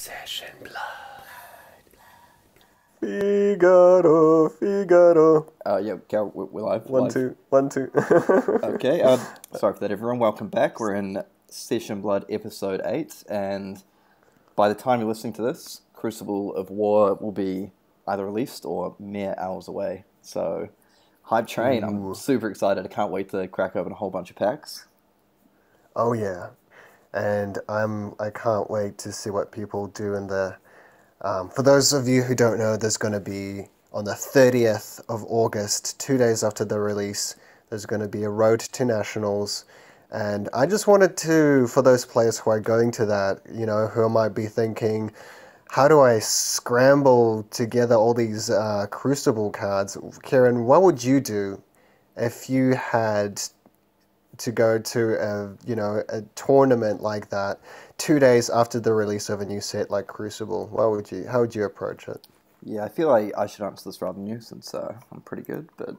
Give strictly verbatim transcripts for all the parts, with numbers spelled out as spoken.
Session blood. Figaro, Figaro. Uh, yeah, Cal, we're, we're live. One, live. two, one, two. Okay, um, sorry for that, everyone. Welcome back. We're in Session Blood episode eight, and by the time you're listening to this, Crucible of War will be either released or mere hours away. So, hype train. Ooh. I'm super excited. I can't wait to crack open a whole bunch of packs. Oh yeah, and I'm I can't wait to see what people do in the. Um, for those of you who don't know, there's going to be on the thirtieth of August, two days after the release. There's going to be a Road to Nationals, and I just wanted to, for those players who are going to that, you know, who might be thinking, how do I scramble together all these uh, Crucible cards? Kieran, what would you do if you had to go to a, you know, a tournament like that two days after the release of a new set like Crucible? What would you, how would you approach it? Yeah, I feel like I should answer this rather than you, since uh, I'm pretty good. But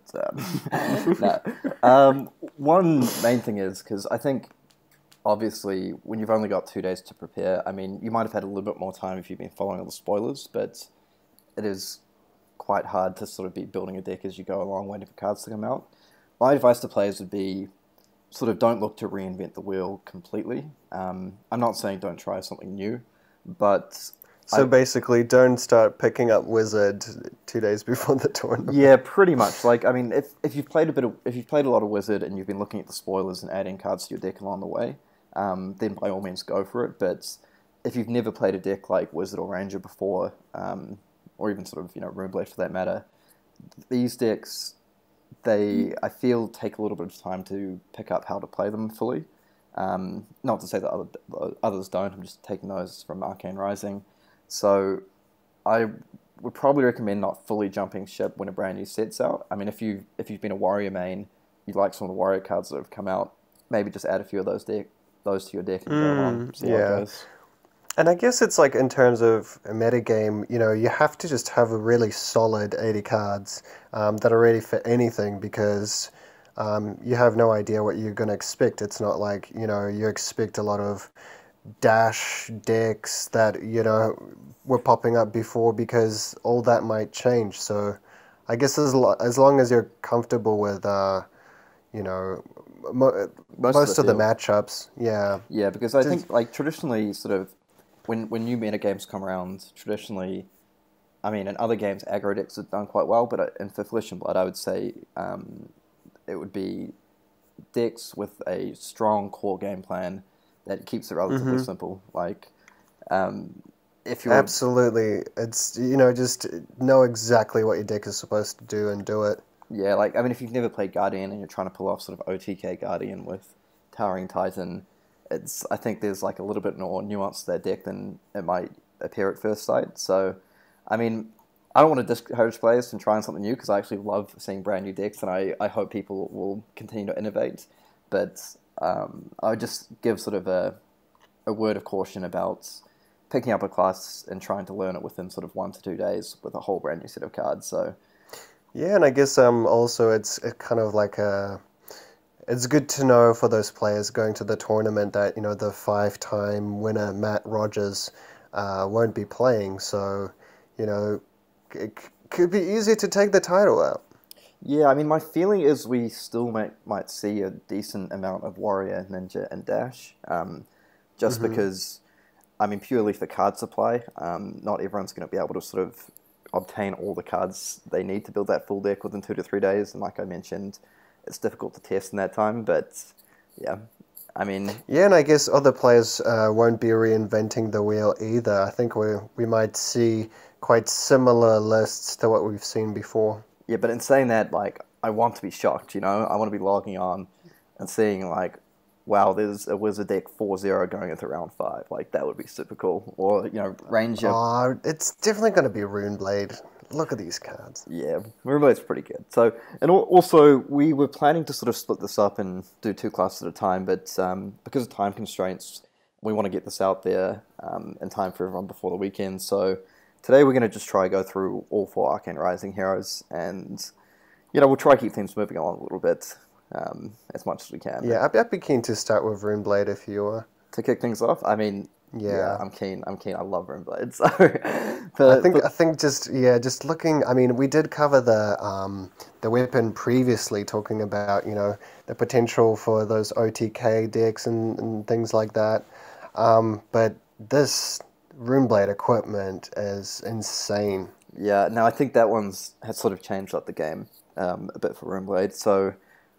um, no. Um, one main thing is, because I think, obviously, when you've only got two days to prepare, I mean, you might have had a little bit more time if you've been following all the spoilers, but it is quite hard to sort of be building a deck as you go along, waiting for cards to come out. My advice to players would be, sort of don't look to reinvent the wheel completely. Um, I'm not saying don't try something new, but... So I, basically, don't start picking up Wizard two days before the tournament. Yeah, pretty much. Like, I mean, if if you've played a bit of, if you've played a lot of Wizard and you've been looking at the spoilers and adding cards to your deck along the way, um, then by all means go for it. But if you've never played a deck like Wizard or Ranger before, um, or even sort of, you know, Runeblade for that matter, these decks, they I feel take a little bit of time to pick up how to play them fully. Um, not to say that other, others don't. I'm just taking those from Arcane Rising. So I would probably recommend not fully jumping ship when a brand new set's out. I mean, if you if you've been a warrior main, you like some of the warrior cards that have come out, maybe just add a few of those deck those to your deck and go Mm, on. See yeah. how it goes. And I guess it's like in terms of a metagame, you know, you have to just have a really solid eighty cards um, that are ready for anything, because um, you have no idea what you're going to expect. It's not like, you know, you expect a lot of dash decks that, you know, were popping up before, because all that might change. So I guess as, lo- as long as you're comfortable with, uh, you know, mo- most, most of the, of the matchups, yeah. Yeah, because I Just, think, like, traditionally, sort of, when, when new meta games come around, traditionally, I mean, in other games, aggro decks have done quite well, but in for Flesh and Blood, I would say um, it would be decks with a strong core game plan that keeps it relatively mm-hmm. simple. Like, um, if you're... Absolutely. It's, you know, just know exactly what your deck is supposed to do and do it. Yeah, like, I mean, if you've never played Guardian and you're trying to pull off sort of O T K Guardian with Towering Titan, it's, I think there's like a little bit more nuance to that deck than it might appear at first sight. So, I mean, I don't want to discourage players from trying something new, because I actually love seeing brand new decks, and I, I hope people will continue to innovate. But um, I would just give sort of a, a word of caution about picking up a class and trying to learn it within sort of one to two days with a whole brand new set of cards. So, yeah, and I guess um also it's it kind of like a, it's good to know for those players going to the tournament that, you know, the five-time winner Matt Rogers uh, won't be playing. So, you know, it c- could be easy to take the title out. yeah, I mean, my feeling is we still might might see a decent amount of Warrior, Ninja, and Dash, um, just Mm-hmm. because, I mean, purely for card supply, um, not everyone's going to be able to sort of obtain all the cards they need to build that full deck within two to three days, and like I mentioned, it's difficult to test in that time, but yeah, I mean... Yeah, and I guess other players uh, won't be reinventing the wheel either. I think we we might see quite similar lists to what we've seen before. Yeah, but in saying that, like, I want to be shocked, you know? I want to be logging on and seeing, like, wow, there's a Wizard deck four zero going into round five. Like, that would be super cool. Or, you know, Ranger... Oh, it's definitely going to be Runeblade. Look at these cards. Yeah, Runeblade's pretty good. So, and al- also, we were planning to sort of split this up and do two classes at a time, but um, because of time constraints, we want to get this out there um, in time for everyone before the weekend. So, today we're going to just try to go through all four Arcane Rising heroes, and, you know, we'll try to keep things moving along a little bit um, as much as we can. Yeah, I'd, I'd be keen to start with Runeblade if you were. To kick things off, I mean, yeah, Yeah. I'm keen. I'm keen. I love Runeblade. So, I but, think but I think just yeah, just looking. I mean, we did cover the um, the weapon previously, talking about you know the potential for those O T K decks and, and things like that. Um, but this Runeblade equipment is insane. yeah, now I think that one's has sort of changed up the game um, a bit for Runeblade. So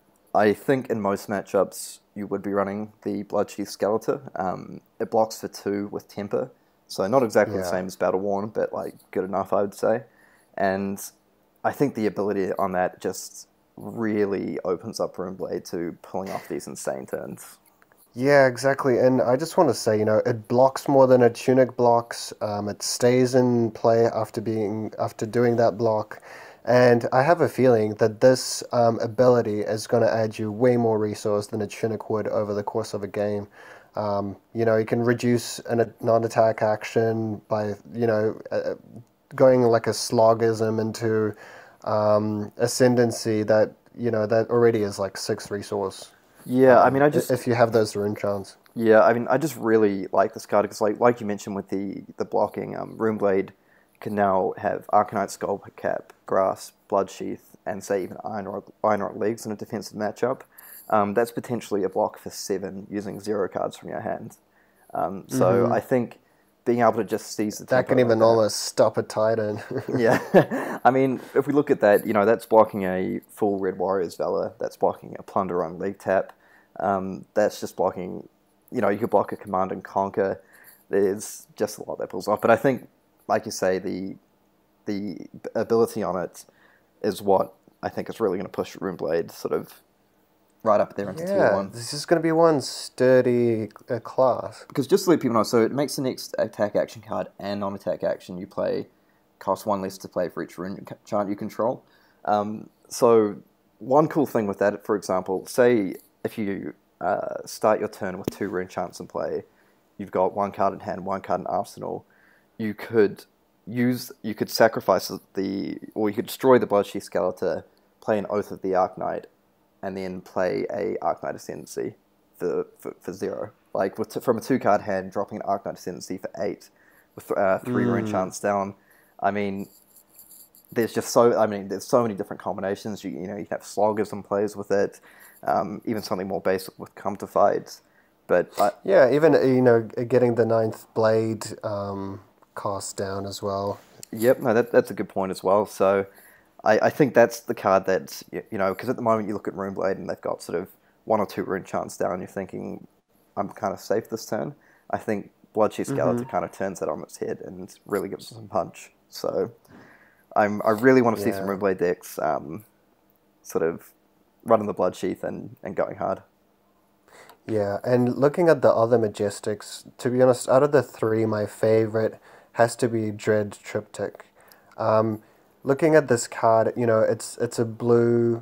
I think in most matchups you would be running the Bloodsheath Skeletor. Um, it blocks for two with Temper, so not exactly the Yeah. same as Battle Worn, but like good enough, I would say. And I think the ability on that just really opens up Runeblade to pulling off these insane turns. Yeah, exactly. And I just want to say, you know, it blocks more than a tunic blocks. Um, it stays in play after being after doing that block. And I have a feeling that this um, ability is going to add you way more resource than a tunic would over the course of a game. Um, you know, you can reduce an, a non-attack action by, you know, uh, going like a slogism into um, ascendancy that, you know, that already is like six resource. Yeah, I mean, Um, I i- just if you have those rune charms. Yeah, I mean, I just really like this card because, like, like you mentioned with the the blocking, um, Runeblade can now have Arcanite Skull Cap, Grasp, Bloodsheath, and say even Iron Rod, Iron Rod Legs in a defensive matchup. Um, that's potentially a block for seven using zero cards from your hand. Um, so Hmm. I think being able to just seize the That tempo can like even that. almost stop a Titan. Yeah, I mean, if we look at that, you know, that's blocking a full Red Warriors Valor. That's blocking a Plunder on League Tap. Um, that's just blocking. You know, you could block a Command and Conquer. There's just a lot that pulls off. But I think, like you say, the the ability on it is what I think is really going to push Runeblade sort of right up there into tier Yeah, one. this is going to be one sturdy uh, class. Because just to let people know, so it makes the next attack action card and non-attack action you play cost one less to play for each rune chant you control. Um, so one cool thing with that, for example, say if you uh, start your turn with two rune chants in play, you've got one card in hand, one card in arsenal. You could use, you could sacrifice the, or you could destroy the Bloodsheath Skeletor, play an Oath of the Arknight, and then play a Arknight Ascendancy for, for, for zero. Like with, from a two card hand, dropping an Arknight Ascendancy for eight with uh, three rune Mm. chants down. I mean, there's just so I mean, there's so many different combinations. You you know, you can have Slogism plays with it, um, even something more basic with Come to Fight. But I, Yeah, even uh, you know getting the ninth blade um, cost down as well. yep, no, that that's a good point as well. So I, I think that's the card that y- you know, because at the moment you look at Runeblade and they've got sort of one or two rune chants down. You're thinking, I'm kind of safe this turn. I think Bloodsheath Hmm. Skeletor kind of turns that on its head and really gives us some punch. So I'm I really want to see some Yeah. Runeblade decks um, sort of running the Bloodsheath and, and going hard. Yeah, and looking at the other Majestics, to be honest, out of the three, my favorite has to be Dread Triptych. Um, looking at this card, you know, it's it's a blue.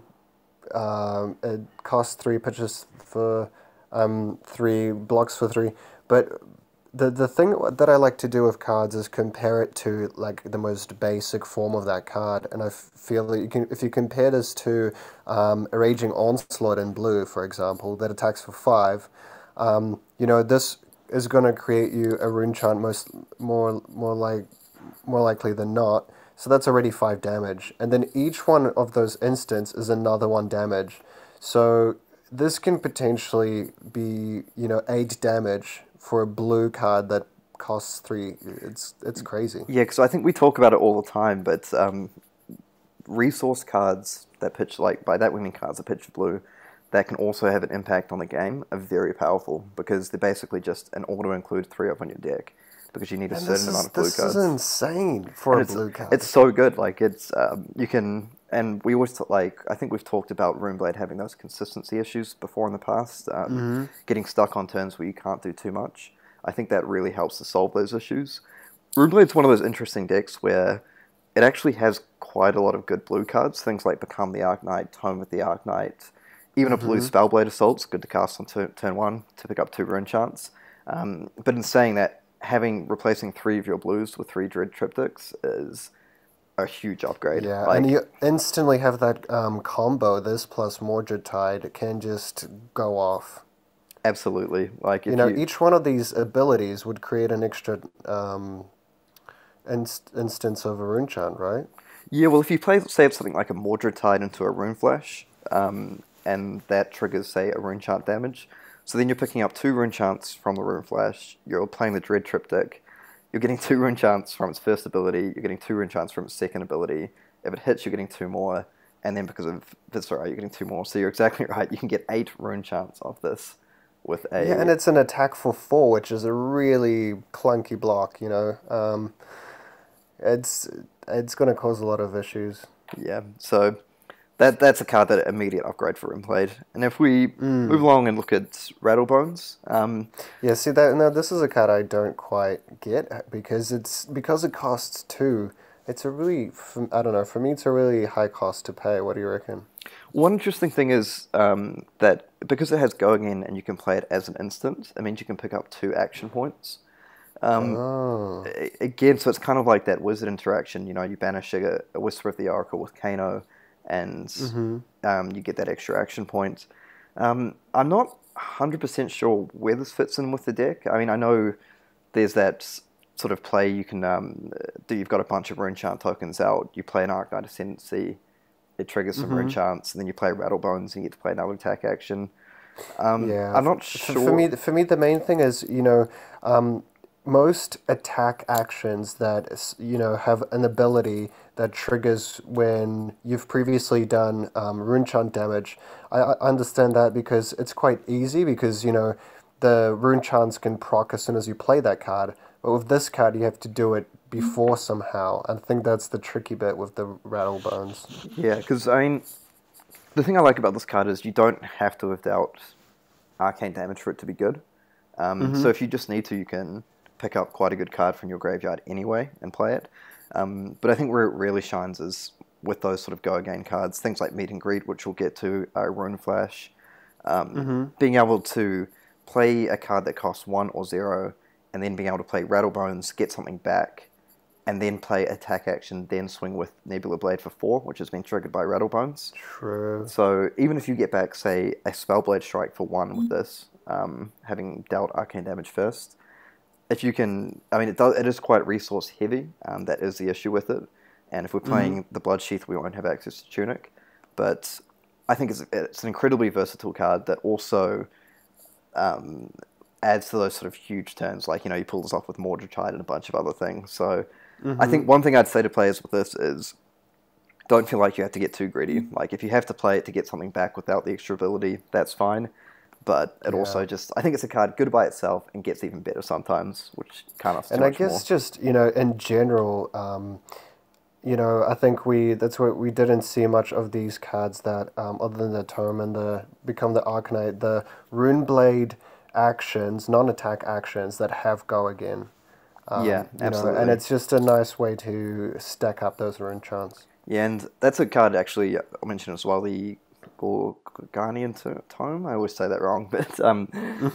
Um, it costs three pitches for um, three blocks for three, but the the thing that I like to do with cards is compare it to like the most basic form of that card, and I f- feel that you can if you compare this to um, a Raging Onslaught in blue, for example, that attacks for five. Um, you know, this is going to create you a rune chant most more more like more likely than not. So that's already five damage, and then each one of those instants is another one damage. So this can potentially be, you know, eight damage for a blue card that costs three. It's it's crazy. Yeah, because I think we talk about it all the time, but um, resource cards that pitch like by that we mean cards that pitch blue that can also have an impact on the game are very powerful because they're basically just an auto include three up on your deck because you need a And certain this amount is of blue this is cards. insane for And a it's blue card. it's so good. Like it's um, you can and we always t- like I think we've talked about Runeblade having those consistency issues before in the past, um, Hmm. getting stuck on turns where you can't do too much. I think that really helps to solve those issues. Runeblade's one of those interesting decks where it actually has quite a lot of good blue cards. Things like Become the Arknight, Tome with the Arknight, even a blue Hmm. Spellblade Assault's good to cast on turn, turn one to pick up two rune chants. Um, but in saying that, having replacing three of your blues with three Dread Triptychs is a huge upgrade. Yeah, and Like, you instantly have that um, combo. This plus Mordred Tide can just go off. Absolutely. Like You if know, you, each one of these abilities would create an extra um, inst instance of a rune chant, right? yeah, well, if you play, say, something like a Mordred Tide into a Rune Flash, um, and that triggers, say, a Rune Chant damage, so then you're picking up two Rune Chants from the Rune Flash, you're playing the Dread Triptych, you're getting two Rune Chants from its first ability, you're getting two Rune Chants from its second ability, if it hits, you're getting two more, and then because of Viscera, you're getting two more, so you're exactly right, you can get eight Rune Chants of this with Yeah, and a, it's an attack for four, which is a really clunky block, you know. Um, it's it's going to cause a lot of issues. yeah, so that that's a card that immediate upgrade for Rimblade. And if we move Mm. along and look at Rattlebones, um, Yeah, see that no, this is a card I don't quite get because it's because it costs two. It's a really f- I don't know. For me, it's a really high cost to pay. What do you reckon? one interesting thing is um, that because it has Go Again and you can play it as an instant, it means you can pick up two action points. Um, Oh. a- again, so it's kind of like that wizard interaction. You know, you banish a, a Whisper of the Oracle with Kano, and Mm-hmm. um, you get that extra action point. Um, I'm not one hundred percent sure where this fits in with the deck. I mean, I know there's that s- sort of play you can um, do. You've got a bunch of Rune Chant tokens out. You play an Arknight Ascendancy, it triggers some Rune Mm-hmm. Chants, and then you play Rattlebones and you get to play another attack action. Um, Yeah. I'm not For, for me, sure. for me, the main thing is you know, um, most attack actions that s- you know have an ability that triggers when you've previously done um, rune chant damage. I, I understand that because it's quite easy because you know the rune chants can proc as soon as you play that card. But with this card, you have to do it before somehow. I think that's the tricky bit with the rattle bones. Yeah, because I mean, the thing I like about this card is you don't have to have dealt arcane damage for it to be good. Um, Mm-hmm. so if you just need to, you can pick up quite a good card from your graveyard anyway and play it. Um, but I think where it really shines is with those sort of go again cards, things like Meet and Greet, which we'll get to, uh, Rune Flash, um, Mm-hmm. being able to play a card that costs one or zero, and then being able to play Rattlebones, get something back, and then play attack action, then swing with Nebula Blade for four, which has been triggered by Rattlebones. True. So even if you get back, say, a Spellblade Strike for one with this, um, having dealt arcane damage first, if you can, I mean, it does, it is quite resource heavy. Um, that is the issue with it. And if we're Mm-hmm. playing the Blood Sheath, we won't have access to Tunic. But I think it's it's an incredibly versatile card that also um, adds to those sort of huge turns. Like, you know, you pull this off with Mordred Tide and a bunch of other things. So I Mm-hmm. think one thing I'd say to players with this is don't feel like you have to get too greedy. Like, if you have to play it to get something back without the extra ability, that's fine. But it Yeah. also just, I think it's a card good by itself and gets even better sometimes, which can't ask too And I much guess more. just, you know, in general, um, you know, I think we that's what we didn't see much of these cards that, um, other than the Tome and the Become the Arcanite, the Runeblade actions, non-attack actions that have Go Again. Yeah, Um, you know, and absolutely. it's just a nice way to stack up those rune chants. Yeah, and that's a card actually I'll mention as well, the Gorganian Tome. I always say that wrong, but um,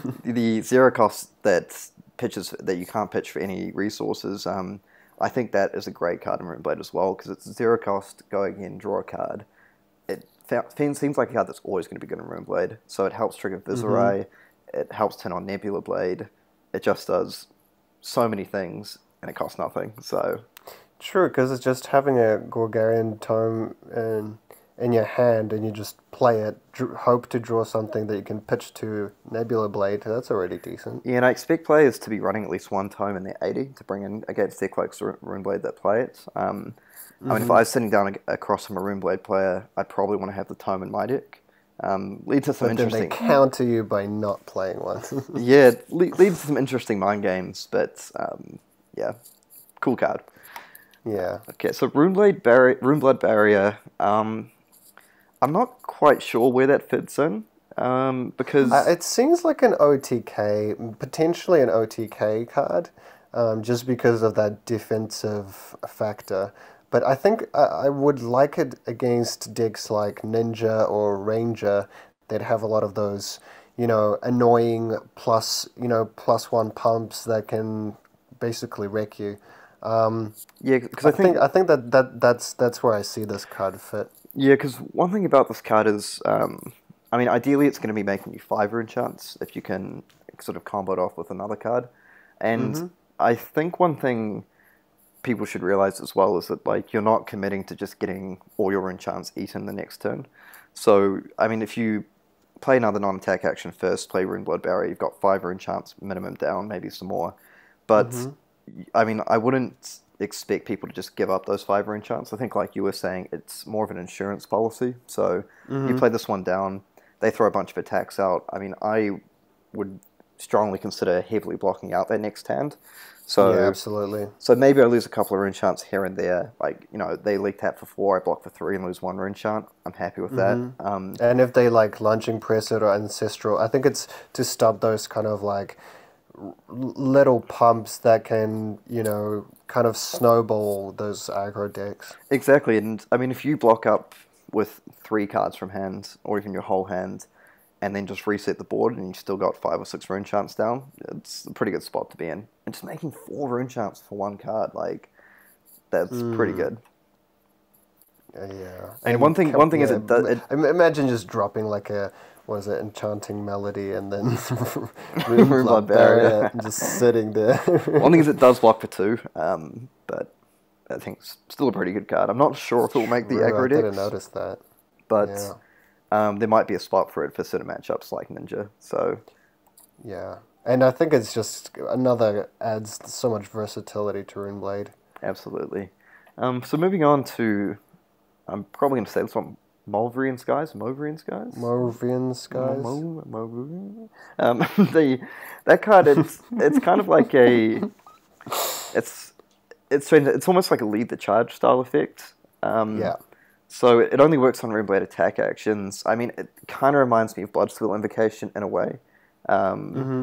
the zero cost that pitches that you can't pitch for any resources. Um, I think that is a great card in Runeblade as well because it's zero cost, go again, draw a card. It fe- seems like a card that's always going to be good in Runeblade, so it helps trigger Mm-hmm. Viserai, it helps turn on Nebula Blade. It just does so many things, and it costs nothing. So True, because it's just having a Gorgarian tome in, in your hand and you just play it, dr- hope to draw something that you can pitch to Nebula Blade. That's already decent. yeah, and I expect players to be running at least one tome in their eighty to bring in against deck like Runeblade that play it. Um, I mean, if Mm-hmm. I was sitting down ag- across from a Runeblade player, I'd probably want to have the tome in my deck. Um, lead to some But then they interesting, counter you by not playing one. yeah, le- leads to some interesting mind games, but um, yeah, cool card. Yeah. Okay, so Runeblade Barri- Runeblood Barrier. Um, I'm not quite sure where that fits in um, Uh, because it seems like an O T K, potentially an O T K card, um, just because of that defensive factor. But I think I, I would like it against decks like Ninja or Ranger that have a lot of those, you know, annoying plus, you know, plus one pumps that can basically wreck you. Um, yeah, because I I think think I think that, that that's that's where I see this card fit. yeah, because one thing about this card is um, I mean, ideally it's going to be making you five rune chance if you can sort of combo it off with another card. And Mm-hmm. I think one thing people should realize as well is that like you're not committing to just getting all your rune chance eaten the next turn. So, I mean, if you play another non-attack action first, play Rune Blood Barrier, you've got five rune chance minimum down, maybe some more. But, Mm-hmm. I mean, I wouldn't expect people to just give up those five rune chance. I think, like you were saying, it's more of an insurance policy. So, Mm-hmm. you play this one down, they throw a bunch of attacks out. I mean, I would strongly consider heavily blocking out their next hand. So, yeah, absolutely. so maybe I lose a couple of rune chants here and there. Like, you know, they leak tap for four, I block for three and lose one rune chant. I'm happy with Mm-hmm. that. Um, And if they like Lunging Pressure or Ancestral, I think it's to stop those kind of like r- little pumps that can, you know, kind of snowball those aggro decks. exactly. And I mean, if you block up with three cards from hand, or even your whole hand, and then just reset the board and you still got five or six rune chants down, it's a pretty good spot to be in. And just making four rune chants for one card, like, that's pretty good. Uh, yeah. And one thing- com- one thing is yeah, it does- m- it- im- imagine just dropping like a, what is it, enchanting melody and then Rune Rune Blood Blood Barrier. Barrier just sitting there. One thing is it does block for two, um, but I think it's still a pretty good card. I'm not sure if it will make the True, I aggro didn't decks, notice that. but Yeah. um, there might be a spot for it for certain matchups like Ninja. So Yeah. And I think it's just another adds so much versatility to Runeblade. absolutely. Um, so moving on to, I'm probably going to say this one, Mulverian Skies, Moverian Skies. Movian Skies. Mo- Mo- um, the that card it's it's kind of like a it's it's strange. It's almost like a lead the charge style effect. Um, Yeah. So it only works on Runeblade attack actions. I mean, it kind of reminds me of Bloodspill Invocation in a way. Um, Mm-hmm.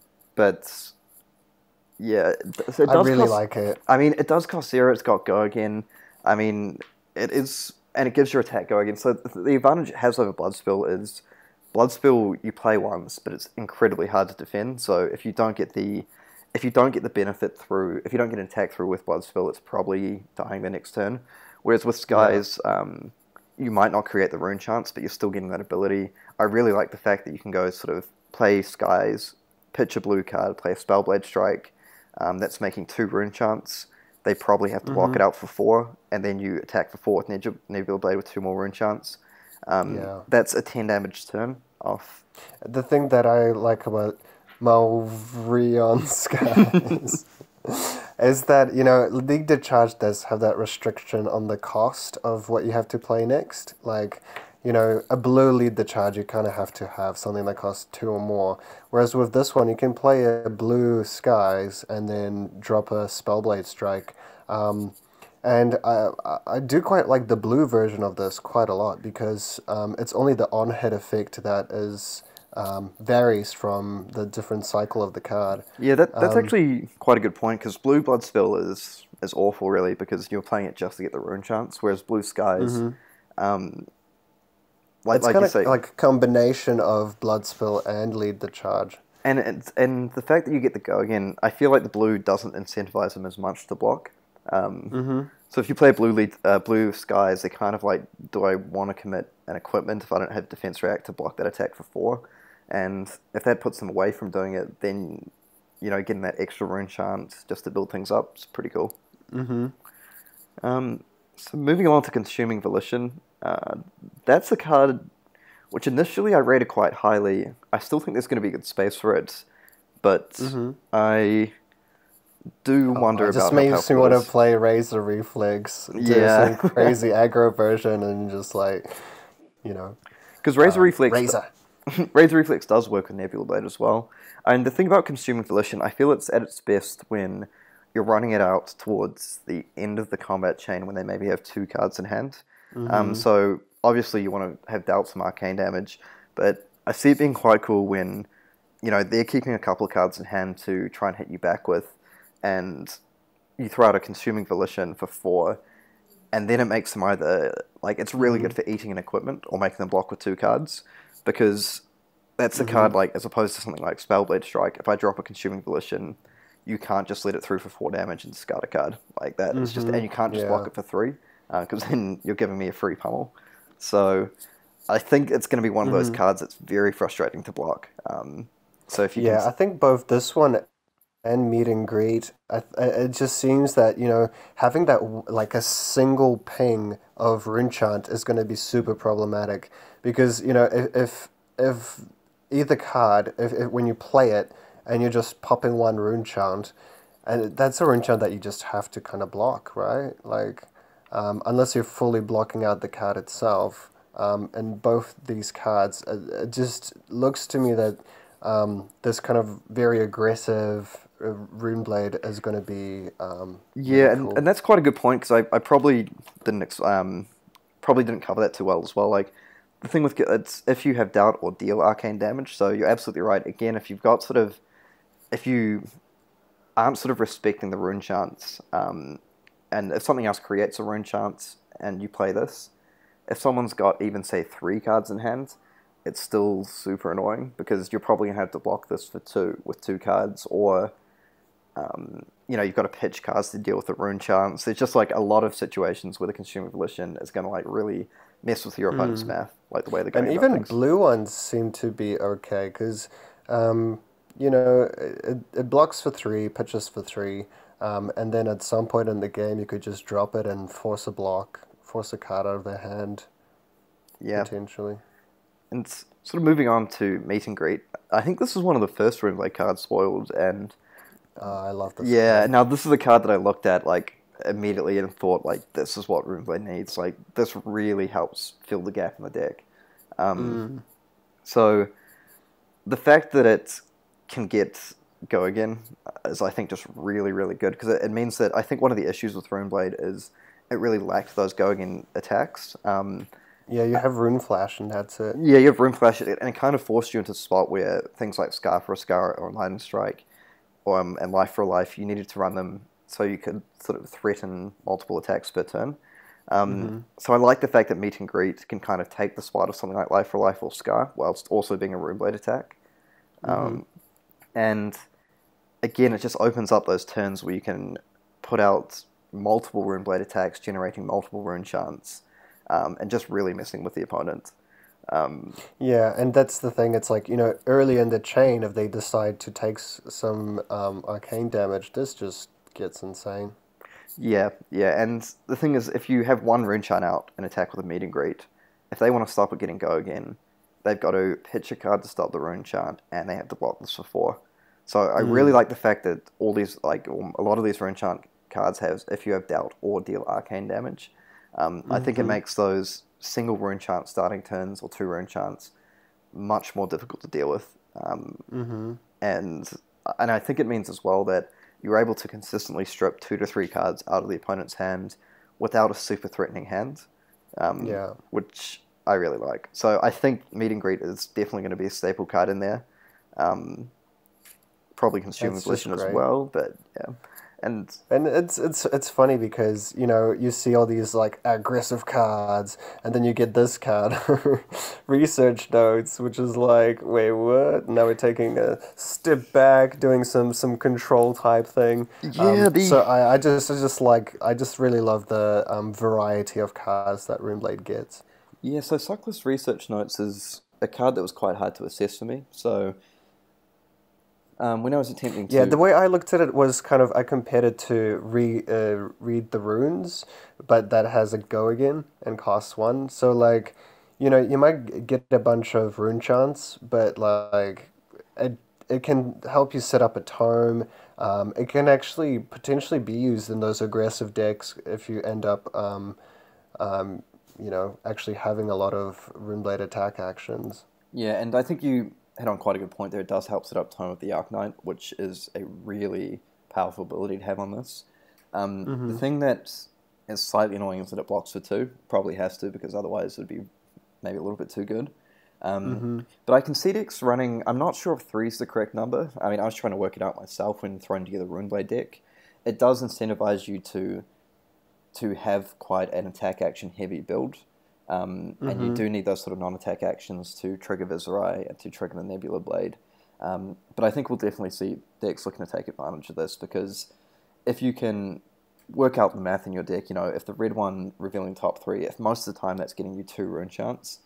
But yeah, it, so it I does really cost, like it. I mean, it does cost zero. It's got go again. I mean, it is, and it gives your attack go again. So th- the advantage it has over Bloodspill is Bloodspill you play once, but it's incredibly hard to defend. So if you don't get the if you don't get the benefit through, if you don't get an attack through with Bloodspill, it's probably dying the next turn. Whereas with Skies, um, you might not create the rune chance, but you're still getting that ability. I really like the fact that you can go sort of play Skies, pitch a blue card, play a Spellblade Strike. Um, that's making two rune chants. They probably have to block Mhm. it out for four, and then you attack for four with Nebula, Nebula Blade with two more rune chants. Um, Yeah. That's a ten damage turn off. The thing that I like about Malvrion Skies is that, you know, League de Charge does have that restriction on the cost of what you have to play next. Like, you know, a blue Lead de Charge, you kind of have to have something that costs two or more. Whereas with this one, you can play a blue Skies and then drop a Spellblade Strike. Um, and I, I- I do quite like the blue version of this quite a lot because um, it's only the on-hit effect that is um, varies from the different cycle of the card. Yeah, that that's Um, actually quite a good point, because Blue Blood Spell is, is awful, really, because you're playing it just to get the rune chance, whereas Blue Skies, um, like, It's like kind you of say, like a combination of Bloodspill and Lead the Charge. and, it's, and the fact that you get the go again, I feel like the blue doesn't incentivize them as much to block. Um, Mm-hmm. So if you play blue lead, uh, blue skies, they're kind of like, do I want to commit an equipment if I don't have defense react to block that attack for four? And if that puts them away from doing it, then, you know, getting that extra rune chance just to build things up is pretty cool. Mm-hmm. Um, so moving on to Consuming Volition, uh, that's a card which initially I rated quite highly. I still think there's going to be good space for it, but Mhm. I do wonder Oh, it about just how makes powerful me it want to is. play Razor Reflex, do Yeah. some crazy aggro version, and just like, you know, Because Razor um, Reflex Razor. Razor Reflex does work with Nebula Blade as well. And the thing about Consuming Volition, I feel it's at its best when you're running it out towards the end of the combat chain when they maybe have two cards in hand. Um, so obviously you want to have Doubts from Arcane damage, but I see it being quite cool when, you know, they're keeping a couple of cards in hand to try and hit you back with, and you throw out a Consuming Volition for four, and then it makes them either, like, it's really good for eating an equipment or making them block with two cards, because that's a card, like, as opposed to something like Spellblade Strike, if I drop a Consuming Volition, you can't just let it through for four damage and discard a card like that. It's just, and you can't just block yeah. it for three, because then you're giving me a free pummel. So I think it's going to be one of those Hmm. cards that's very frustrating to block. Um, so if you can, Yeah, I think both this one and meet and greet, I, I- it just seems that, you know, having that w- like a single ping of Runechant is going to be super problematic because, you know, if if, if either card, if, if when you play it and you're just popping one Runechant, and that's a Runechant that you just have to kind of block, right? Like, um, unless you're fully blocking out the card itself. Um, and both these cards, uh, it just looks to me that um, this kind of very aggressive uh, Runeblade is going to be um, really yeah, and, cool. and that's quite a good point because I, I probably didn't ex- um probably didn't cover that too well as well. Like the thing with it's if you have doubt or deal arcane damage, so you're absolutely right. Again, if you've got sort of if you aren't sort of respecting the rune chance, um, and if something else creates a rune chance and you play this, if someone's got even say three cards in hand, it's still super annoying because you're probably gonna have to block this for two with two cards, or um, you know you've got to pitch cards to deal with the rune chance. There's just like a lot of situations where the consumer volition is gonna like really mess with your opponent's Hmm. math, like the way they're And going about even things. blue ones seem to be okay because, um, you know, it, it blocks for three, pitches for three, um, and then at some point in the game you could just drop it and force a block, force a card out of their hand, Yeah, potentially. and sort of moving on to meet and greet. I think this is one of the first Runeblade cards spoiled, and Uh, I love this yeah, card. now this is a card that I looked at like immediately and thought like this is what Runeblade needs. Like this really helps fill the gap in the deck. Um, Mm. so the fact that it can get go again is I think just really really good because it, it means that I think one of the issues with Runeblade is it really lacked those go again attacks. Um, Yeah, you have Rune Flash and that's it. yeah, you have Rune Flash, and it kind of forced you into a spot where things like Scar for a Scar or Lightning Strike or, um, and Life for a Life, you needed to run them so you could sort of threaten multiple attacks per turn. Um, Mm-hmm. so I like the fact that Meet and Greet can kind of take the spot of something like Life for Life or Scar, whilst also being a Runeblade attack. Mm-hmm. Um, and again, it just opens up those turns where you can put out multiple Runeblade attacks, generating multiple Rune Chants, um, and just really messing with the opponent. Um, Yeah, and that's the thing. It's like, you know, early in the chain, if they decide to take s- some um, arcane damage, this just gets insane. Yeah, yeah, and the thing is, if you have one rune chant out and attack with a meet and greet, if they want to stop it getting go again, they've got to pitch a card to stop the rune chant, and they have to block this for four. So I really Mm. like the fact that all these, like um, a lot of these rune chant cards have, if you have doubt or deal arcane damage, um, I think it Mm-hmm. makes those single rune chant starting turns or two rune chants much more difficult to deal with. Um, Mm-hmm. and and I think it means as well that you're able to consistently strip two to three cards out of the opponent's hand without a super threatening hand, um, Yeah, which I really like. So I think Meet and Greet is definitely going to be a staple card in there. Um, Probably Consumer that's just Volition as great. well, but yeah. And And it's it's it's funny because, you know, you see all these like aggressive cards and then you get this card, research notes, which is like, wait, what? Now we're taking a step back, doing some some control type thing. yeah, Um, the so I, I just I just like I just really love the um, variety of cards that Runeblade gets. yeah. So Cyclist Research Notes is a card that was quite hard to assess for me. So um, when I was attempting Yeah, the to way I looked at it was kind of I compared it to re uh, read the runes, but that has a go again and costs one. So like, you know, you might g- get a bunch of rune chants, but like, it it can help you set up a tome. Um, it can actually potentially be used in those aggressive decks if you end up, um, um, you know, actually having a lot of Runeblade attack actions. Yeah, and I think you hit on quite a good point there. It does help set up tone with the Arknight, which is a really powerful ability to have on this. Um, the Mm-hmm. thing that is slightly annoying is that it blocks for two. Probably has to, because otherwise it would be maybe a little bit too good. Um, Mm-hmm. but I can see decks running. I'm not sure if three is the correct number. I mean, I was trying to work it out myself when throwing together Runeblade deck. It does incentivize you to to have quite an attack action heavy build. Um, and you Mm-hmm. do need those sort of non-attack actions to trigger Viserai and to trigger the Nebula Blade. Um, but I think we'll definitely see decks looking to take advantage of this because if you can work out the math in your deck, you know, if the red one revealing top three, if most of the time that's getting you two rune chance,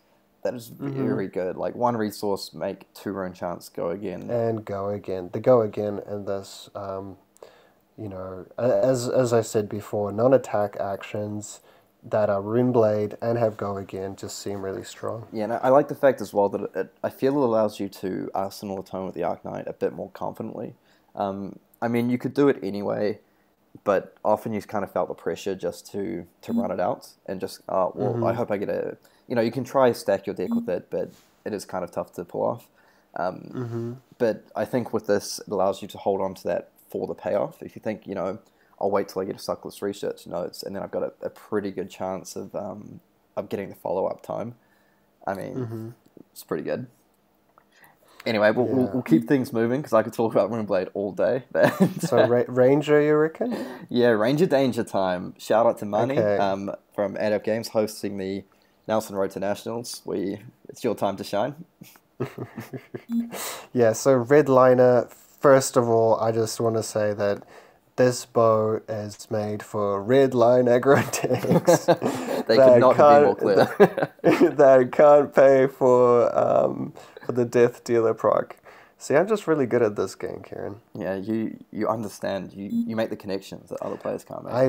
That is very mm-hmm. good. Like one resource, make two rune chance, go again. And go again. The go again and this, um, you know, as as I said before, non-attack actions that are Runeblade and have go again just seem really strong. Yeah, and I like the fact as well that it, it, I feel it allows you to Arsenal Atone with the Arknight a bit more confidently. Um, I mean, you could do it anyway, but often you kind of felt the pressure just to, to run it out and just, oh, well, mm-hmm. I hope I get a... You know, you can try stack your deck with it, but it is kind of tough to pull off. Um, mm-hmm. But I think with this, it allows you to hold on to that for the payoff. If you think, you know, I'll wait till I get a Suckless Research Notes, and then I've got a, a pretty good chance of um, of getting the follow-up time. I mean, mm-hmm. it's pretty good. Anyway, we'll, yeah. we'll, we'll keep things moving, because I could talk about Runeblade all day. So, Ra- Ranger, you reckon? Yeah, Ranger Danger time. Shout out to Money okay. um, from Add Up Games, hosting the Nelson Road to Nationals. We, it's your time to shine. Yeah, so Redliner, first of all, I just want to say that this bow is made for red line aggro decks. They could not be more clear. that, that can't pay for um, for the Death Dealer proc. See, I'm just really good at this game, Kieran. Yeah, you you understand. You you make the connections that other players can't make. I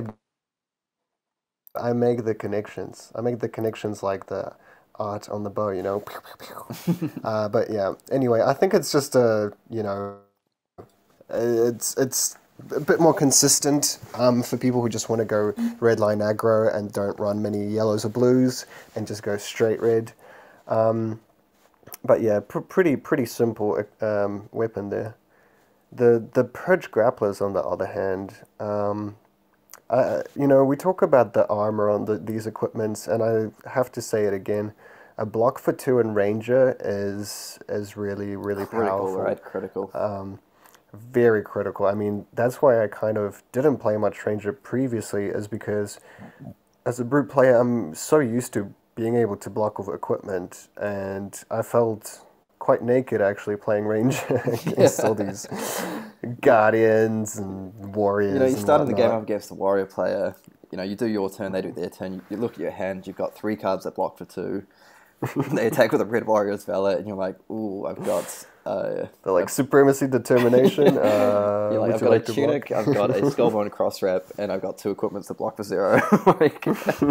I make the connections. I make the connections like the art on the bow, you know. uh, but yeah, anyway, I think it's just a, you know, it's it's a bit more consistent um, for people who just want to go red line aggro and don't run many yellows or blues and just go straight red. Um, but yeah, pr- pretty pretty simple um, weapon there. The the Purge Grapplers, on the other hand, um, uh, you know, we talk about the armor on the, these equipments, and I have to say it again. A block for two in Ranger is is really really critical, powerful. Right? Critical. Um, Very critical. I mean, that's why I kind of didn't play much Ranger previously, is because as a brute player, I'm so used to being able to block with equipment, and I felt quite naked actually playing Ranger against all these Guardians and Warriors. You know, you start in the game whatnot. up against the Warrior player, you know, you do your turn, they do their turn, you, you look at your hand, you've got three cards that block for two, they attack with a Red Warrior's Valet, and you're like, ooh, I've got... Uh, They're like Supremacy, Determination. Uh, yeah, like, I've got like a Tunic, I've got a Skullbone Cross Wrap, and I've got two equipments that block for zero. like,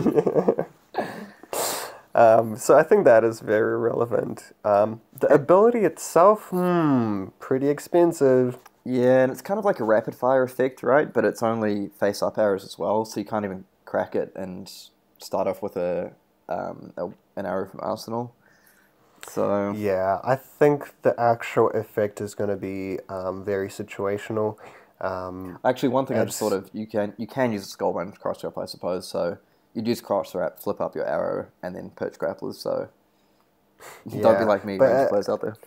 um, so I think that is very relevant. Um, the ability itself, hmm, pretty expensive. Yeah, and it's kind of like a rapid fire effect, right? But it's only face up arrows as well, so you can't even crack it and start off with a, um, a an arrow from Arsenal. So yeah, I think the actual effect is going to be um, very situational. Um, Actually, one thing I just thought of, you can you can use a Skullbone Cross Wrap, I suppose. So you'd use Cross Wrap, flip up your arrow, and then Purge Grapplers. So yeah, don't be like me, but, Ranger players out there.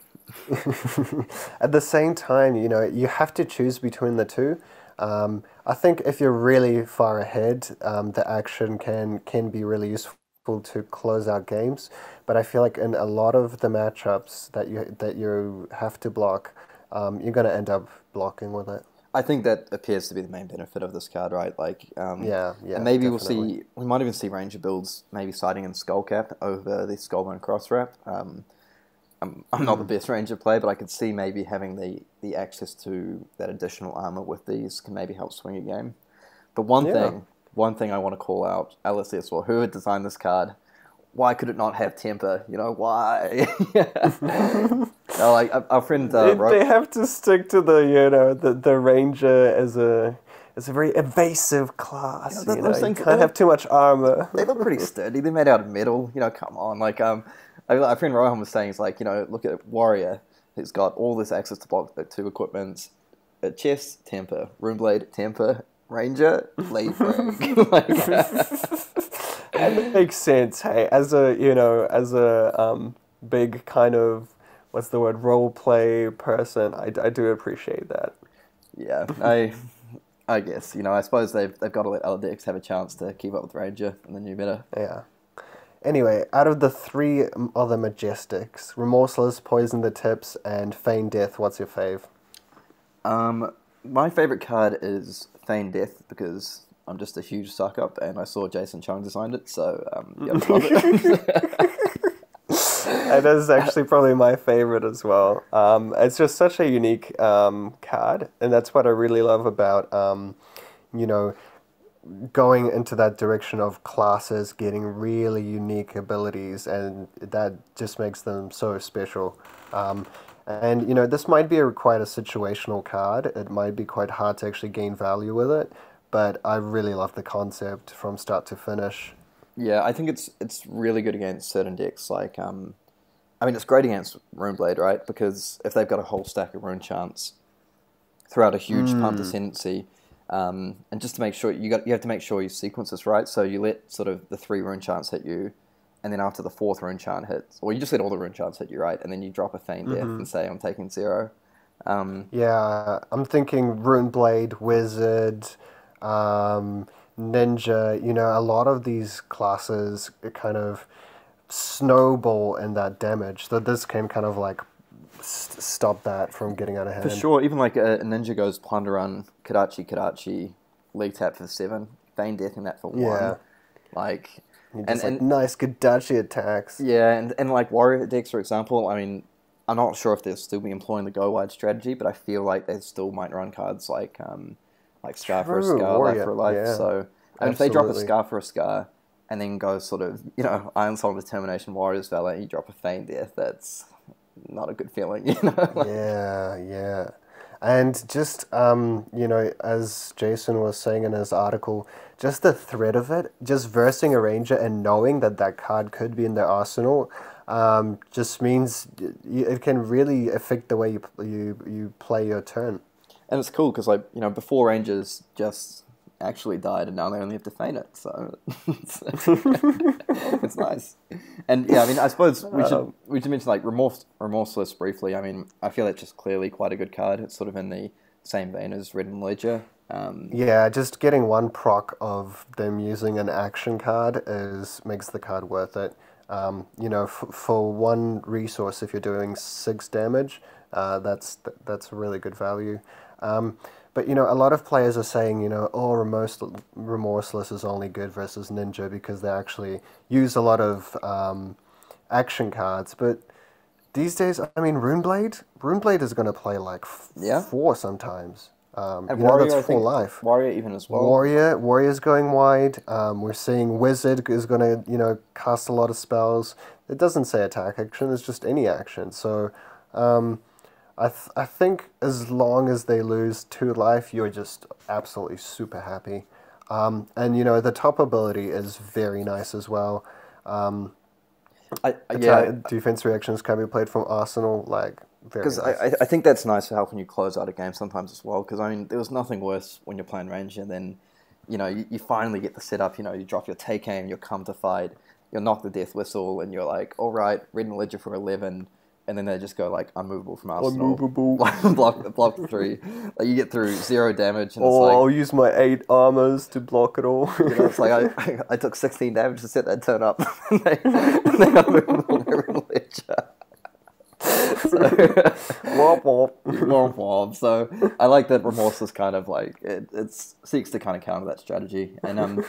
At the same time, you know, you have to choose between the two. Um, I think if you're really far ahead, um, the action can can be really useful to close out games, but I feel like in a lot of the matchups that you that you have to block, um, you're going to end up blocking with it. I think that appears to be the main benefit of this card, right? Like, um, yeah, yeah, and maybe definitely. we'll see. We might even see Ranger builds maybe siding in Skullcap over the Skullbone Cross Wrap. Um, I'm I'm not the best Ranger player, but I could see maybe having the the access to that additional armor with these can maybe help swing a game. But one yeah. thing. One thing I want to call out, L S S, or who had designed this card, why could it not have temper? You know, why? no, like, our friend... Uh, they, Ro- they have to stick to the, you know, the, the Ranger as a as a very evasive class. Yeah, you know, you can't have too much armor. They look pretty sturdy. They're made out of metal. You know, come on. Like, um, our friend Rohan was saying, he's like, you know, look at Warrior. He's got all this access to block the two equipments. Uh, chest, temper. Runeblade, temper. Ranger, lead break. like, and it makes sense, hey, as a, you know, as a um, big kind of, what's the word, role play person, I, I do appreciate that. Yeah, I I guess, you know, I suppose they've they've got to let other decks have a chance to keep up with Ranger in the new meta. Yeah. Anyway, out of the three other Majestics, Remorseless, Poison the Tips, and Feign Death, what's your fave? Um, my favourite card is Feign Death, because I'm just a huge suck-up, and I saw Jason Chung designed it, so um, yeah, I love it. It is actually probably my favorite as well. Um, it's just such a unique um, card, and that's what I really love about, um, you know, going into that direction of classes getting really unique abilities, and that just makes them so special. Um, and you know, this might be a, quite a situational card. It might be quite hard to actually gain value with it, but I really love the concept from start to finish. Yeah, I think it's it's really good against certain decks. Like, um, I mean, it's great against Runeblade, right? Because if they've got a whole stack of rune chants throughout a huge pump ascendancy, um, and just to make sure you got you have to make sure you sequence this right. So you let sort of the three rune chants hit you, and then after the fourth rune chant hits, or you just let all the rune chants hit you, right? And then you drop a feign death and say, "I'm taking zero." Um, Yeah, I'm thinking Runeblade, Wizard, um, Ninja. You know, a lot of these classes kind of snowball in that damage. That this can kind of like st- stop that from getting out of hand. For sure, even like a, a ninja goes plunder run, Kadachi, Kadachi, league tap for seven, feign deathing that for Yeah. one. Like, You and, just like and nice Gadachi attacks. yeah, and, and like warrior decks, for example, I mean, I'm not sure if they'll still be employing the go wide strategy, but I feel like they still might run cards like um like Scar for a True, Scar, Life warrior, for a Life. yeah. So, I mean, if they drop a Absolutely. Scar for a Scar, and then go sort of, you know, Iron Soul Determination, Warriors Valor, and you drop a feign death, that's not a good feeling, you know? Yeah, yeah. And just, um, you know, as Jason was saying in his article, just the threat of it, just versing a ranger and knowing that that card could be in their arsenal, um, just means y- y- it can really affect the way you you you play your turn. And it's cool because, like, you know, before Rangers just actually died, and now they only have to feign it. So it's, it's nice. And yeah, I mean, I suppose we should we should mention like remorse, remorseless briefly. I mean, I feel it's just clearly quite a good card. It's sort of in the same vein as Red and Ledger. Um, Yeah, just getting one proc of them using an action card is makes the card worth it. Um, you know, f for one resource, if you're doing six damage, uh, that's th that's really good value. Um, but you know, a lot of players are saying, you know, oh, remorse remorseless is only good versus ninja because they actually use a lot of um, action cards. But these days, I mean, Runeblade, Runeblade is going to play like f Yeah. four sometimes. Um, and you know, Warrior, I that's full think life. Warrior even as well. Warrior, Warrior's going wide. Um, we're seeing Wizard is going to, you know, cast a lot of spells. It doesn't say attack action, it's just any action. So, um, I, th I think as long as they lose two life, you're just absolutely super happy. Um, and, you know, the top ability is very nice as well. Um, I, I- attack, yeah, defense reactions can be played from Arsenal, like, very because nice. I, I I think that's nice for helping you close out a game sometimes as well. Because I mean, there was nothing worse when you're playing Ranger than, you know, you, you finally get the setup. You know, you drop your take aim, you come to fight, you'll knock the death whistle, and you're like, all right, Red and Ledger for eleven, and then they just go like unmovable from Arsenal, Unmovable. block block the three, like you get through zero damage, and Oh, it's like. I'll use my eight armors to block it all. You know, it's like I, I, I took sixteen damage to set that turn up. and they, and they got movable Red and Ledger. So, Womp womp. womp womp. So I like that remorseless kind of like it it's seeks to kind of counter that strategy. And um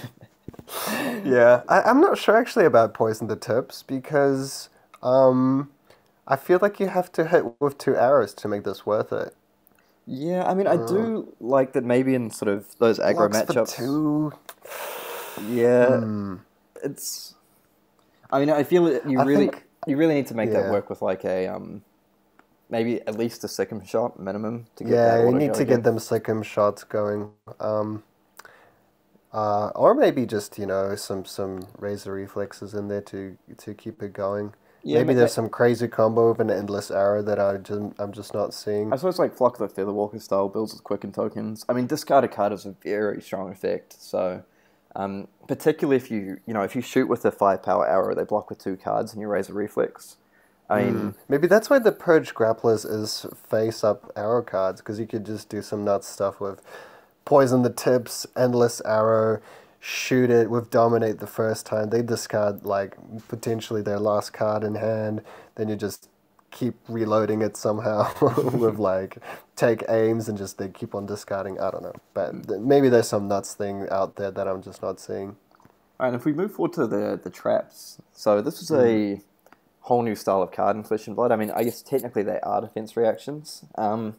Yeah, I, I'm not sure actually about poison the tips because um, I feel like you have to hit with two arrows to make this worth it. yeah, I mean I do like that maybe in sort of those aggro Blocks for matchups. two. Yeah, it's. I mean I feel that you I really think- you really need to make that yeah. work with like a um maybe at least a second shot minimum to get Yeah, that you auto need go to again. get them Sikkim shots going. Um, uh, or maybe just, you know, some some razor reflexes in there to to keep it going. Yeah, maybe ma- there's ma- some crazy combo of an endless arrow that I just I'm just not seeing. I suppose like Flock of the Featherwalker style builds with quicken tokens. I mean, discard a card is a very strong effect. So, um, particularly if you you know if you shoot with a five power arrow, they block with two cards, and you raise a reflex. I mean, Maybe that's why the Purge Grapplers is face up arrow cards, because you could just do some nuts stuff with poison the tips, endless arrow, shoot it with dominate the first time. They discard like potentially their last card in hand, then you just keep reloading it somehow with like take aims and just they keep on discarding. I don't know, but th- maybe there's some nuts thing out there that I'm just not seeing. and if we move forward to the the traps, so this was a whole new style of card in Flesh and Blood. I mean, I guess technically they are defense reactions. Um,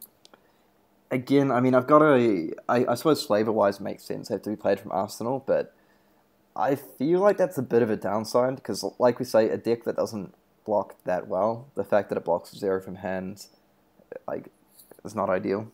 again, I mean, I've got a... I, I suppose flavor-wise makes sense. They have to be played from Arsenal, but I feel like that's a bit of a downside, because like we say, a deck that doesn't block that well, the fact that it blocks zero from hand, like, is not ideal.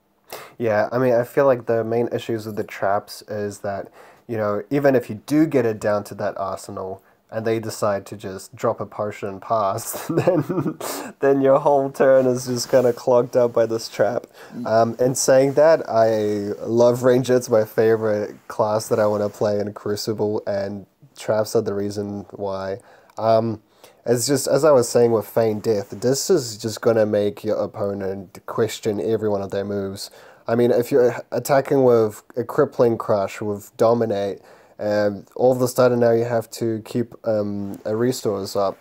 Yeah, I mean, I feel like the main issues with the traps is that, you know, even if you do get it down to that Arsenal and they decide to just drop a potion and pass, then then your whole turn is just kind of clogged up by this trap. Um, and saying that, I love Ranger. It's my favorite class that I want to play in Crucible, and traps are the reason why. Um, It's just, as I was saying with Feigned Death, this is just going to make your opponent question every one of their moves. I mean, if you're attacking with a Crippling Crush, with Dominate, um, all of a sudden now you have to keep um, a Restores up.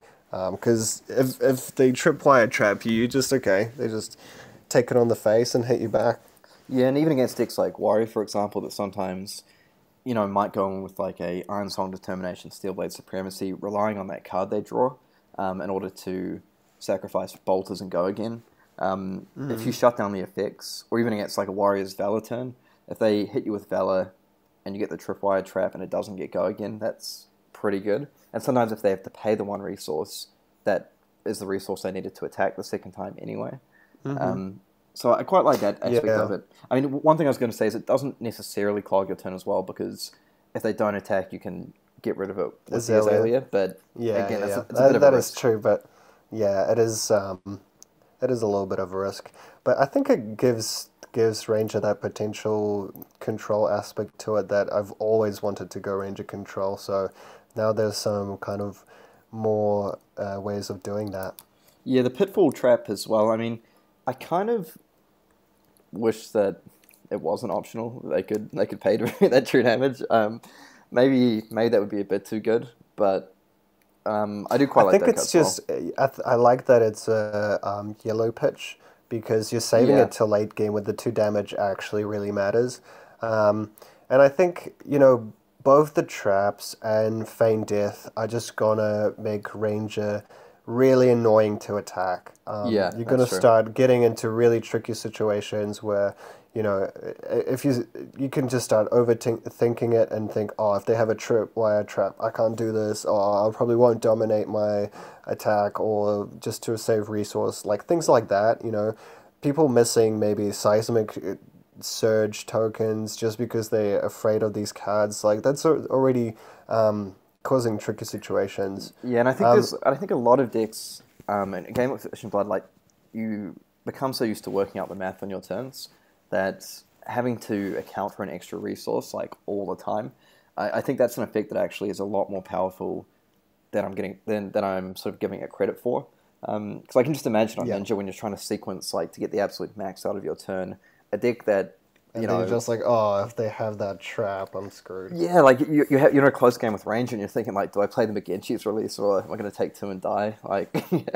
Because um, if, if they Tripwire Trap you, you just, okay, they just take it on the face and hit you back. Yeah, and even against decks like Warrior, for example, that sometimes... you know, might go on with like a Iron Song Determination, Steelblade Supremacy, relying on that card they draw um, in order to sacrifice Bolters and go again. Um, mm. If you shut down the effects, or even against like a Warrior's Valor turn, if they hit you with Valor and you get the Tripwire Trap and it doesn't get go again, that's pretty good. And sometimes if they have to pay the one resource, that is the resource they needed to attack the second time anyway. Mm-hmm. Um, So I quite like that aspect yeah. of it. I mean, one thing I was going to say is it doesn't necessarily clog your turn as well, because if they don't attack, you can get rid of it with Azalea. the Azalea. But yeah, again, yeah, it's, yeah. A, it's a bit that, of that a is true. But yeah, it is. Um, it is a little bit of a risk. But I think it gives gives Ranger that potential control aspect to it that I've always wanted to go Ranger control. So now there's some kind of more uh, ways of doing that. Yeah, the Pitfall Trap as well. I mean, I kind of wish that it wasn't optional. They could they could pay to get that true damage. Um, maybe maybe that would be a bit too good, but um, I do quite I like think that. it's just well. I, th- I like that it's a um, yellow pitch, because you're saving yeah. it till late game, where the two damage actually really matters. Um, and I think, you know, both the traps and Feigned Death are just gonna make Ranger really annoying to attack. Um, yeah, you're going to start getting into really tricky situations where, you know, if you you can just start overthinking it and think, oh, if they have a Tripwire Trap, I can't do this, or I probably won't dominate my attack, or just to save resource, like things like that. You know, people missing maybe Seismic Surge tokens just because they're afraid of these cards, like that's already um, causing tricky situations. Yeah, and I think um, there's, I think a lot of decks, um, in a game like Flesh and Blood, like you become so used to working out the math on your turns that having to account for an extra resource like all the time, I, I think that's an effect that actually is a lot more powerful than I'm getting than, than I'm sort of giving it credit for. Because um, I can just imagine on yeah. Ninja when you're trying to sequence like to get the absolute max out of your turn, a deck that you and know, you're just like, oh, if they have that trap, I'm screwed. Yeah, like you, you have, you're in a close game with Ranger, and you're thinking, like, do I play the McGinty's release, or am I going to take two and die? Like,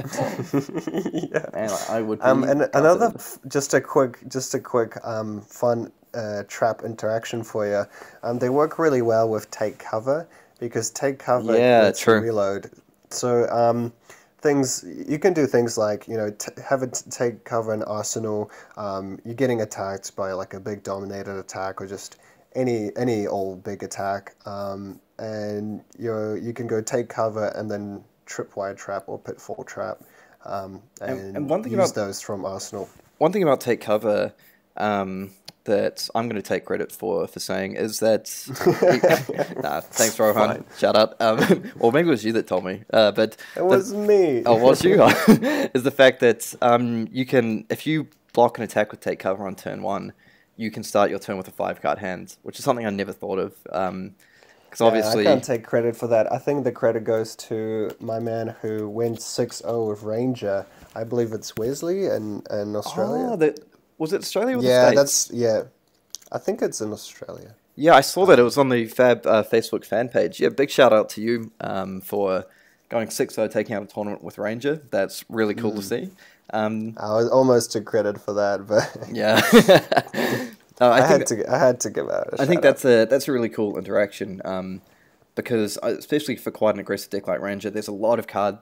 yeah, man, like, I would. Be um, and another, just a quick, just a quick, um, fun uh, trap interaction for you. Um, they work really well with Take Cover, because Take Cover yeah, lets you reload. So, um. Things you can do things like, you know, t- have it t- take cover in Arsenal. Um, you're getting attacked by like a big dominated attack, or just any any old big attack, um, and you you can go take cover and then Tripwire Trap or Pitfall Trap, um, and, and, and one thing use about, those from Arsenal. One thing about take cover um, that I'm going to take credit for for saying is that nah, thanks Rohan, Fine. Shout out. Um, or maybe it was you that told me, uh, but it was the, me. Oh, was you? Is the fact that um, you can, if you block an attack with take cover on turn one, you can start your turn with a five card hand, which is something I never thought of. Um, because yeah, obviously I can't take credit for that. I think the credit goes to my man who went six oh with Ranger. I believe it's Wesley in, in Australia. Oh, the, was it Australia or yeah, the States? that's yeah. I think it's in Australia. Yeah, I saw that. It was on the Fab uh, Facebook fan page. Yeah, big shout out to you um, for going six oh, taking out a tournament with Ranger. That's really cool mm. to see. Um, I was almost took credit for that, but yeah, no, I, I had that, to. I had to give out. A I think out. that's a that's a really cool interaction um, because especially for quite an aggressive deck like Ranger, there's a lot of cards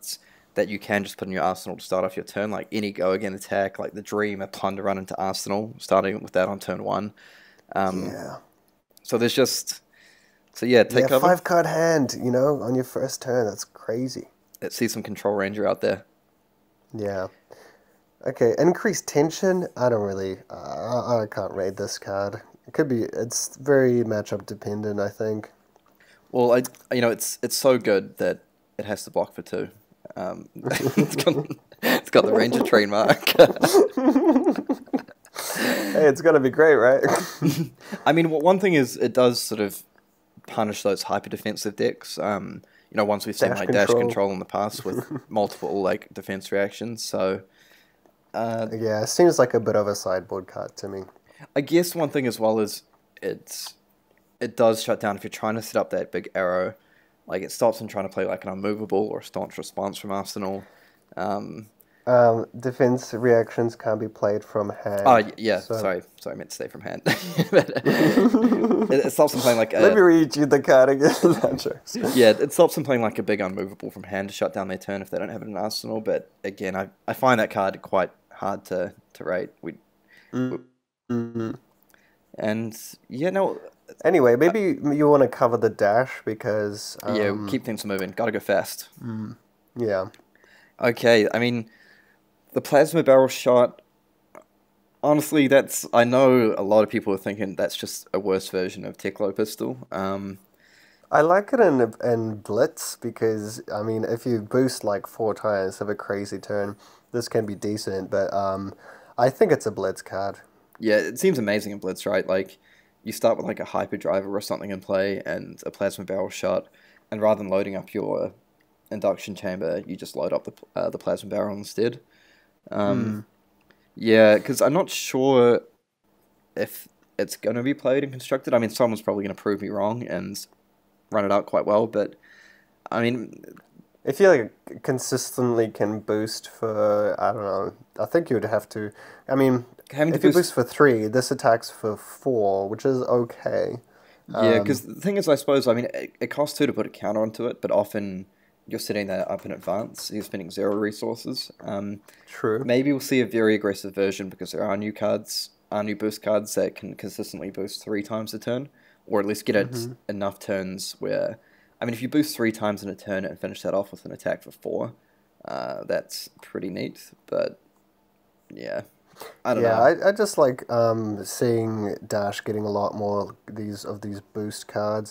that you can just put in your arsenal to start off your turn, like any go again attack, like the Dream, a Plunder run into arsenal, starting with that on turn one. Um, Yeah. so there's just so yeah, take Yeah, cover. five card hand, you know, on your first turn. That's crazy. Let's see some Control Ranger out there. Yeah. Okay, increased tension. I don't really. Uh, I I can't rate this card. It could be. It's very matchup dependent, I think. Well, I you know it's it's so good that it has to block for two. Um, it's got it's got the Ranger trademark. Hey, it's gonna be great, right? I mean, well, one thing is it does sort of punish those hyper defensive decks. Um, you know, once we've seen Dash like dash control. control in the past with multiple like defense reactions. So, uh, Yeah, it seems like a bit of a sideboard card to me. I guess one thing as well is it's it does shut down if you're trying to set up that big arrow. Like it stops them trying to play like an unmovable or a staunch response from Arsenal. Um, Um, defense reactions can't be played from hand. oh y- yeah, so- sorry, sorry, I meant to say from hand. But, it, it stops them playing like a, Let me read you the card again. That jokes. yeah, it stops them playing like a big unmovable from hand to shut down their turn if they don't have it in Arsenal. But again, I, I find that card quite hard to, to rate. We Mm-hmm. and yeah, no, Anyway, maybe you want to cover the dash because um, yeah, keep things moving. Gotta go fast. yeah. Okay, I mean, the plasma barrel shot. Honestly, that's I know a lot of people are thinking that's just a worse version of Teklo pistol. Um, I like it in in Blitz because I mean, if you boost like four times, have a crazy turn, this can be decent. But um, I think it's a Blitz card. yeah, it seems amazing in Blitz, right? Like, you start with like a hyperdriver or something in play and a plasma barrel shot, and rather than loading up your induction chamber, you just load up the uh, the plasma barrel instead. Um, Yeah, because I'm not sure if it's going to be played and constructed. I mean, someone's probably going to prove me wrong and run it out quite well, but I mean, If you like consistently can boost for, I don't know, I think you would have to. I mean, having to if you boost, boost for three, this attacks for four, which is okay. yeah, because the thing is, I suppose, I mean, it, it costs two to put a counter onto it, but often you're setting that up in advance. You're spending zero resources. Um, True. maybe we'll see a very aggressive version because there are new cards, are new boost cards that can consistently boost three times a turn, or at least get it enough turns where, I mean, if you boost three times in a turn and finish that off with an attack for four, uh, that's pretty neat. But yeah, I don't Yeah, know. I, I just like um, seeing Dash getting a lot more these of these boost cards.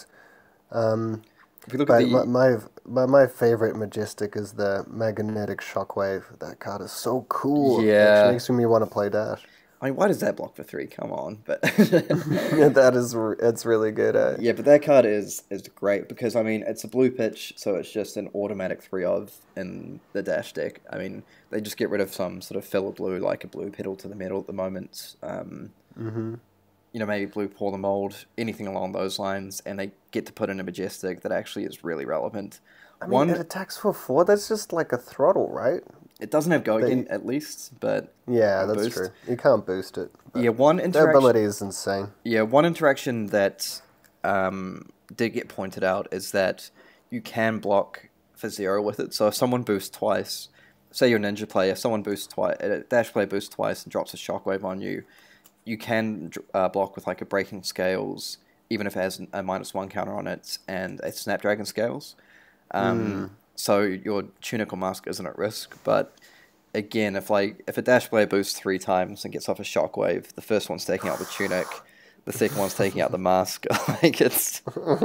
Um, If we look but at my, the my my my favorite Majestic is the Magnetic Shockwave. That card is so cool. It Yeah. actually makes me want to play Dash. I mean, why does that block for three? Come on, but Yeah, that is r- it's really good. Eh? yeah, but that card is is great because I mean it's a blue pitch, so it's just an automatic three of in the dash deck. I mean they just get rid of some sort of filler blue like a blue pedal to the metal at the moment. Um, Mm-hmm. you know maybe blue pour the mold, anything along those lines, and they get to put in a majestic that actually is really relevant. I mean, One, it attacks for four. That's just like a throttle, right? it doesn't have go They- again at least, but Yeah, a that's boost. true. You can't boost it. but Yeah, one The interaction. ability is insane. Yeah, one interaction that um, did get pointed out is that you can block for zero with it. So if someone boosts twice, say you're a ninja player, if someone boosts twice, a dash player boosts twice and drops a shockwave on you, you can uh, block with like a breaking scales, even if it has a minus one counter on it, and a snapdragon scales. Um, So your tunic or mask isn't at risk, but again, if like if a dash player boosts three times and gets off a shockwave, the first one's taking out the tunic, the second one's taking out the mask. Like it's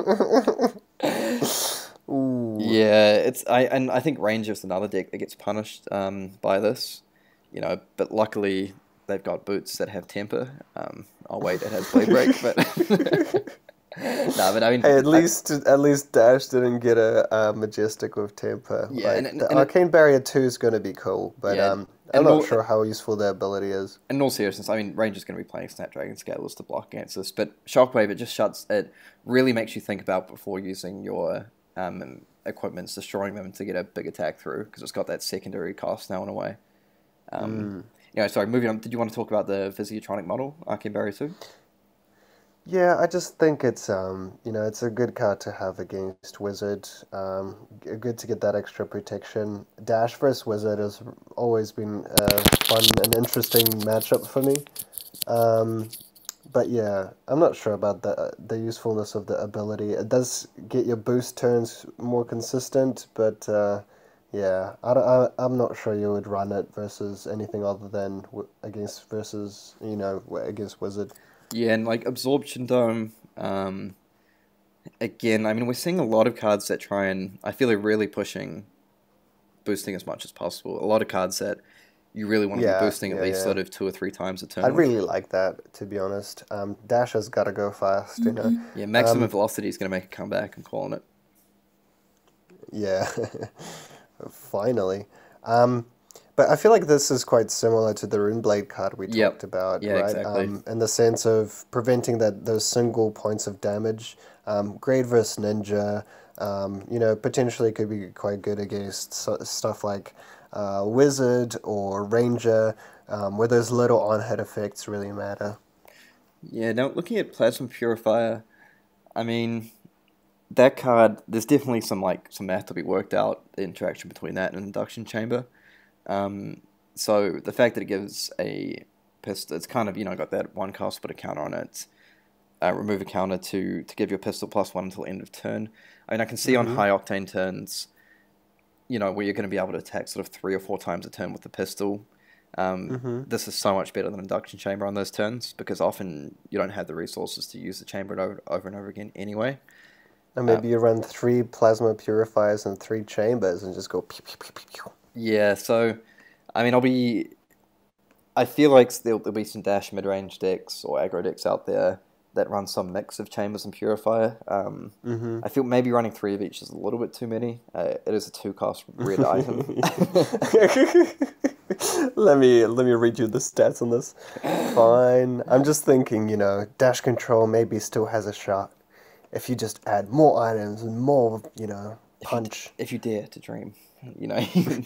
Ooh. yeah, it's I and I think Ranger's another deck that gets punished um, by this, you know. But luckily they've got boots that have temper. Um, oh wait, it has blade break, but no, but I mean Hey, at I- least at least Dash didn't get a uh, Majestic with temper. Yeah, like, and- and- the and it- Arcane Barrier two is going to be cool, but Yeah, um, I'm and not more- sure how useful the ability is. in all seriousness, I mean, Ranger's going to be playing Snapdragon Scalers to block against this, but Shockwave, it just shuts, it really makes you think about before using your um, equipments, destroying them to get a big attack through, because it's got that secondary cost now in a way. Um, You know, sorry, moving on, did you want to talk about the Physiotronic model, Arcane Barrier two? Yeah, I just think it's um, you know, it's a good card to have against Wizard. Um, g- good to get that extra protection. Dash versus Wizard has always been a fun and interesting matchup for me. Um, but yeah, I'm not sure about the the usefulness of the ability. It does get your boost turns more consistent, but uh, yeah, I, don't- I I'm not sure you would run it versus anything other than w against versus you know w- against Wizard. Yeah, and like Absorption Dome, um, again, I mean, we're seeing a lot of cards that try and I feel they're really pushing boosting as much as possible. A lot of cards that you really want to be Yeah, boosting at yeah, least yeah. sort of two or three times a I turn with. really like that, to be honest. Um, Dash has got to go fast, you know. Yeah, maximum Um, velocity is going to make a comeback. I'm calling it. yeah, finally. Um, but I feel like this is quite similar to the Runeblade card we talked Yep. about, Yeah, right? exactly. Um, in the sense of preventing that those single points of damage. Um, Great versus Ninja, um, you know, potentially could be quite good against so, stuff like uh, Wizard or Ranger, um, where those little on-hit effects really matter. Yeah, now looking at Plasma Purifier, I mean, that card, there's definitely some like some math to be worked out, the interaction between that and an induction chamber. Um, so the fact that it gives a pistol, it's kind of, you know, got that one cost put a counter on it. Uh, remove a counter to to give your pistol plus one until end of turn. I mean, I can see on Mm-hmm. high octane turns, you know, where you're going to be able to attack sort of three or four times a turn with the pistol. Um, Mm-hmm. this is so much better than induction chamber on those turns because often you don't have the resources to use the chamber over, over and over again anyway. And Uh, maybe you run three plasma purifiers and three chambers and just go pew pew pew pew pew. yeah, so I mean, I'll be. I feel like there'll, there'll be some dash mid range decks or aggro decks out there that run some mix of chambers and purifier. Um, Mm-hmm. I feel maybe running three of each is a little bit too many. Uh, it is a two cost red item. Let me let me read you the stats on this. Fine. I'm just thinking, you know, dash control maybe still has a shot if you just add more items and more, you know, if you punch. if you dare to dream, you know.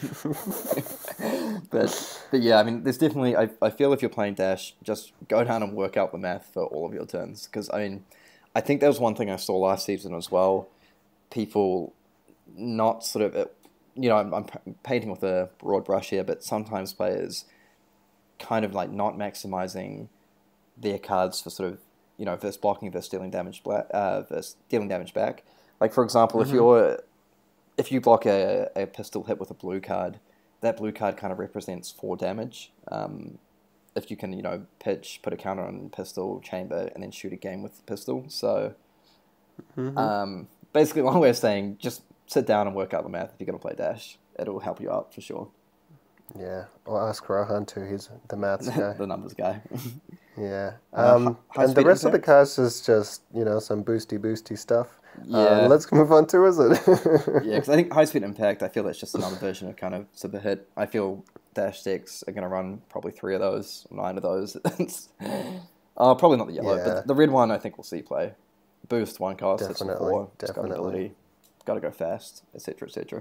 but but yeah, I mean, there's definitely. I I feel if you're playing Dash, just go down and work out the math for all of your turns because I mean, I think that was one thing I saw last season as well. People not sort of, uh, you know, I'm, I'm painting with a broad brush here, but sometimes players kind of like not maximizing their cards for sort of, you know, versus blocking, versus dealing damage, black, uh, versus dealing damage back. Like for example, if Mm-hmm. you're if you block a, a pistol hit with a blue card, that blue card kind of represents four damage. Um, if you can, you know, pitch, put a counter on pistol, chamber, and then shoot a game with the pistol. So Mm-hmm. um, basically, one way of saying just sit down and work out the math if you're going to play Dash. It'll help you out for sure. Yeah. Or ask Rohan too. He's the maths guy. The numbers guy. Yeah. uh, hi- Um, high and the speed rest of the impact? cast is just, you know, some boosty boosty stuff. Uh, Yeah. let's move on to Wizard. Yeah, because I think high speed impact, I feel that's just another version of kind of super hit. I feel Dash decks are going to run probably three of those, nine of those. It's, uh, probably not the yellow, Yeah, but the red one I think we'll see play. Boost, one cost, hits for definitely, four, scout definitely. ability, got to go fast, et cetera, et cetera.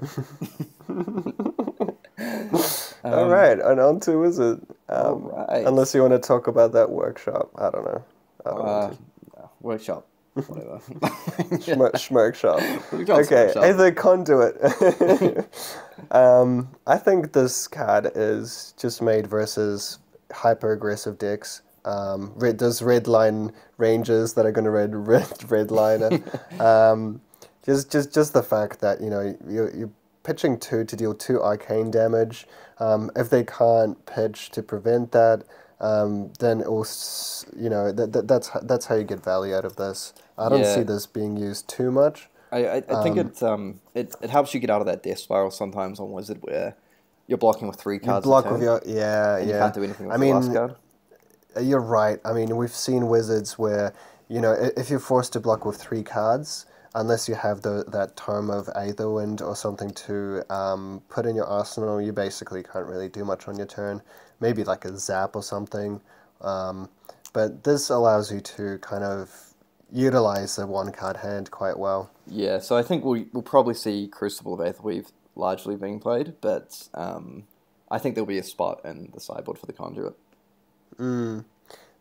All um, right, and on to Wizard. all Um, right. unless you want to talk about that workshop, I don't know. I don't want Uh, to. no, workshop, whatever. Schmirk, Schmirk shop. Workshop's Okay, workshop. either conduit. um, I think this card is just made versus hyper aggressive decks. Um, red those red line ranges that are going to red red red liner. Um, just just just the fact that you know you you're pitching two to deal two arcane damage. Um, if they can't pitch to prevent that, um, then it will, s- you know, that, that that's h- that's how you get value out of this. I don't see Yeah, this being used too much. I, I, I think Um, it um it, it helps you get out of that death spiral sometimes on Wizard where you're blocking with three you cards a block with turn your yeah and you yeah. can't do anything I with your last mean, card. Uh, You're right. I mean, we've seen wizards where, you know, i- if you're forced to block with three cards, unless you have the that tome of Aetherwind or something to um, put in your arsenal, you basically can't really do much on your turn. Maybe like a zap or something. Um, but this allows you to kind of utilize the one card hand quite well. Yeah, so I think we we'll probably see Crucible of Aetherweave largely being played, but um, I think there'll be a spot in the sideboard for the conduit. Mm.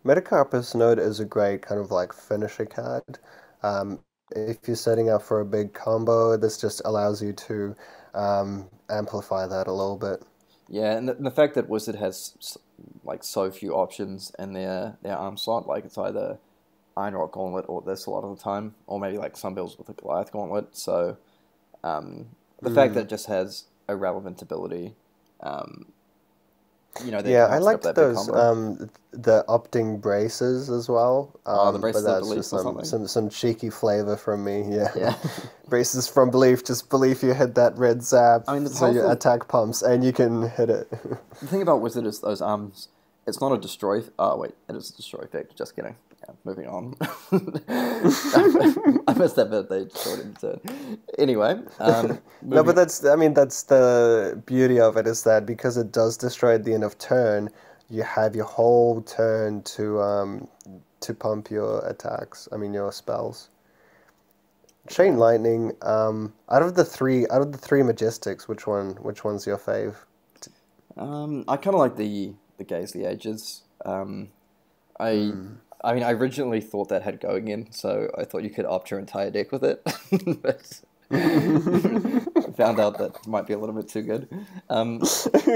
Metacarpus Node is a great kind of like finisher card. Um, if you're setting up for a big combo, this just allows you to um, amplify that a little bit. Yeah, and the, and the fact that Wizard has s- like so few options in their their arm slot, like it's either Iron Rock Gauntlet or this a lot of the time, or maybe like some builds with a Goliath Gauntlet. So um, the fact that Mm. it just has a relevant ability, um, you know, that Yeah, can I help set up liked that big those combo. um the opting braces as well. Oh, the Um, but Braces of that's just Belief or some something. some some cheeky flavor from me. Yeah. Yeah. Braces from Belief, just believe you hit that red zap, I mean, the so your powerful attack pumps and you can hit it. the thing about Wizard is those arms. It's not a destroy. Oh wait, it is a destroy effect. Just kidding. Yeah, moving on. I missed that bit. They showed in turn. Anyway, um, No, but moving. that's, I mean, that's the beauty of it is that because it does destroy at the end of turn, you have your whole turn to um to pump your attacks. I mean, your spells. Chain Yeah. Lightning. Um, out of the three, out of the three Majestics, which one, which one's your fave? Um, I kind of like the the Gaze the Ages. Um, I Mm. I mean, I originally thought that had go again, so I thought you could opt your entire deck with it, but I found out that might be a little bit too good. Um,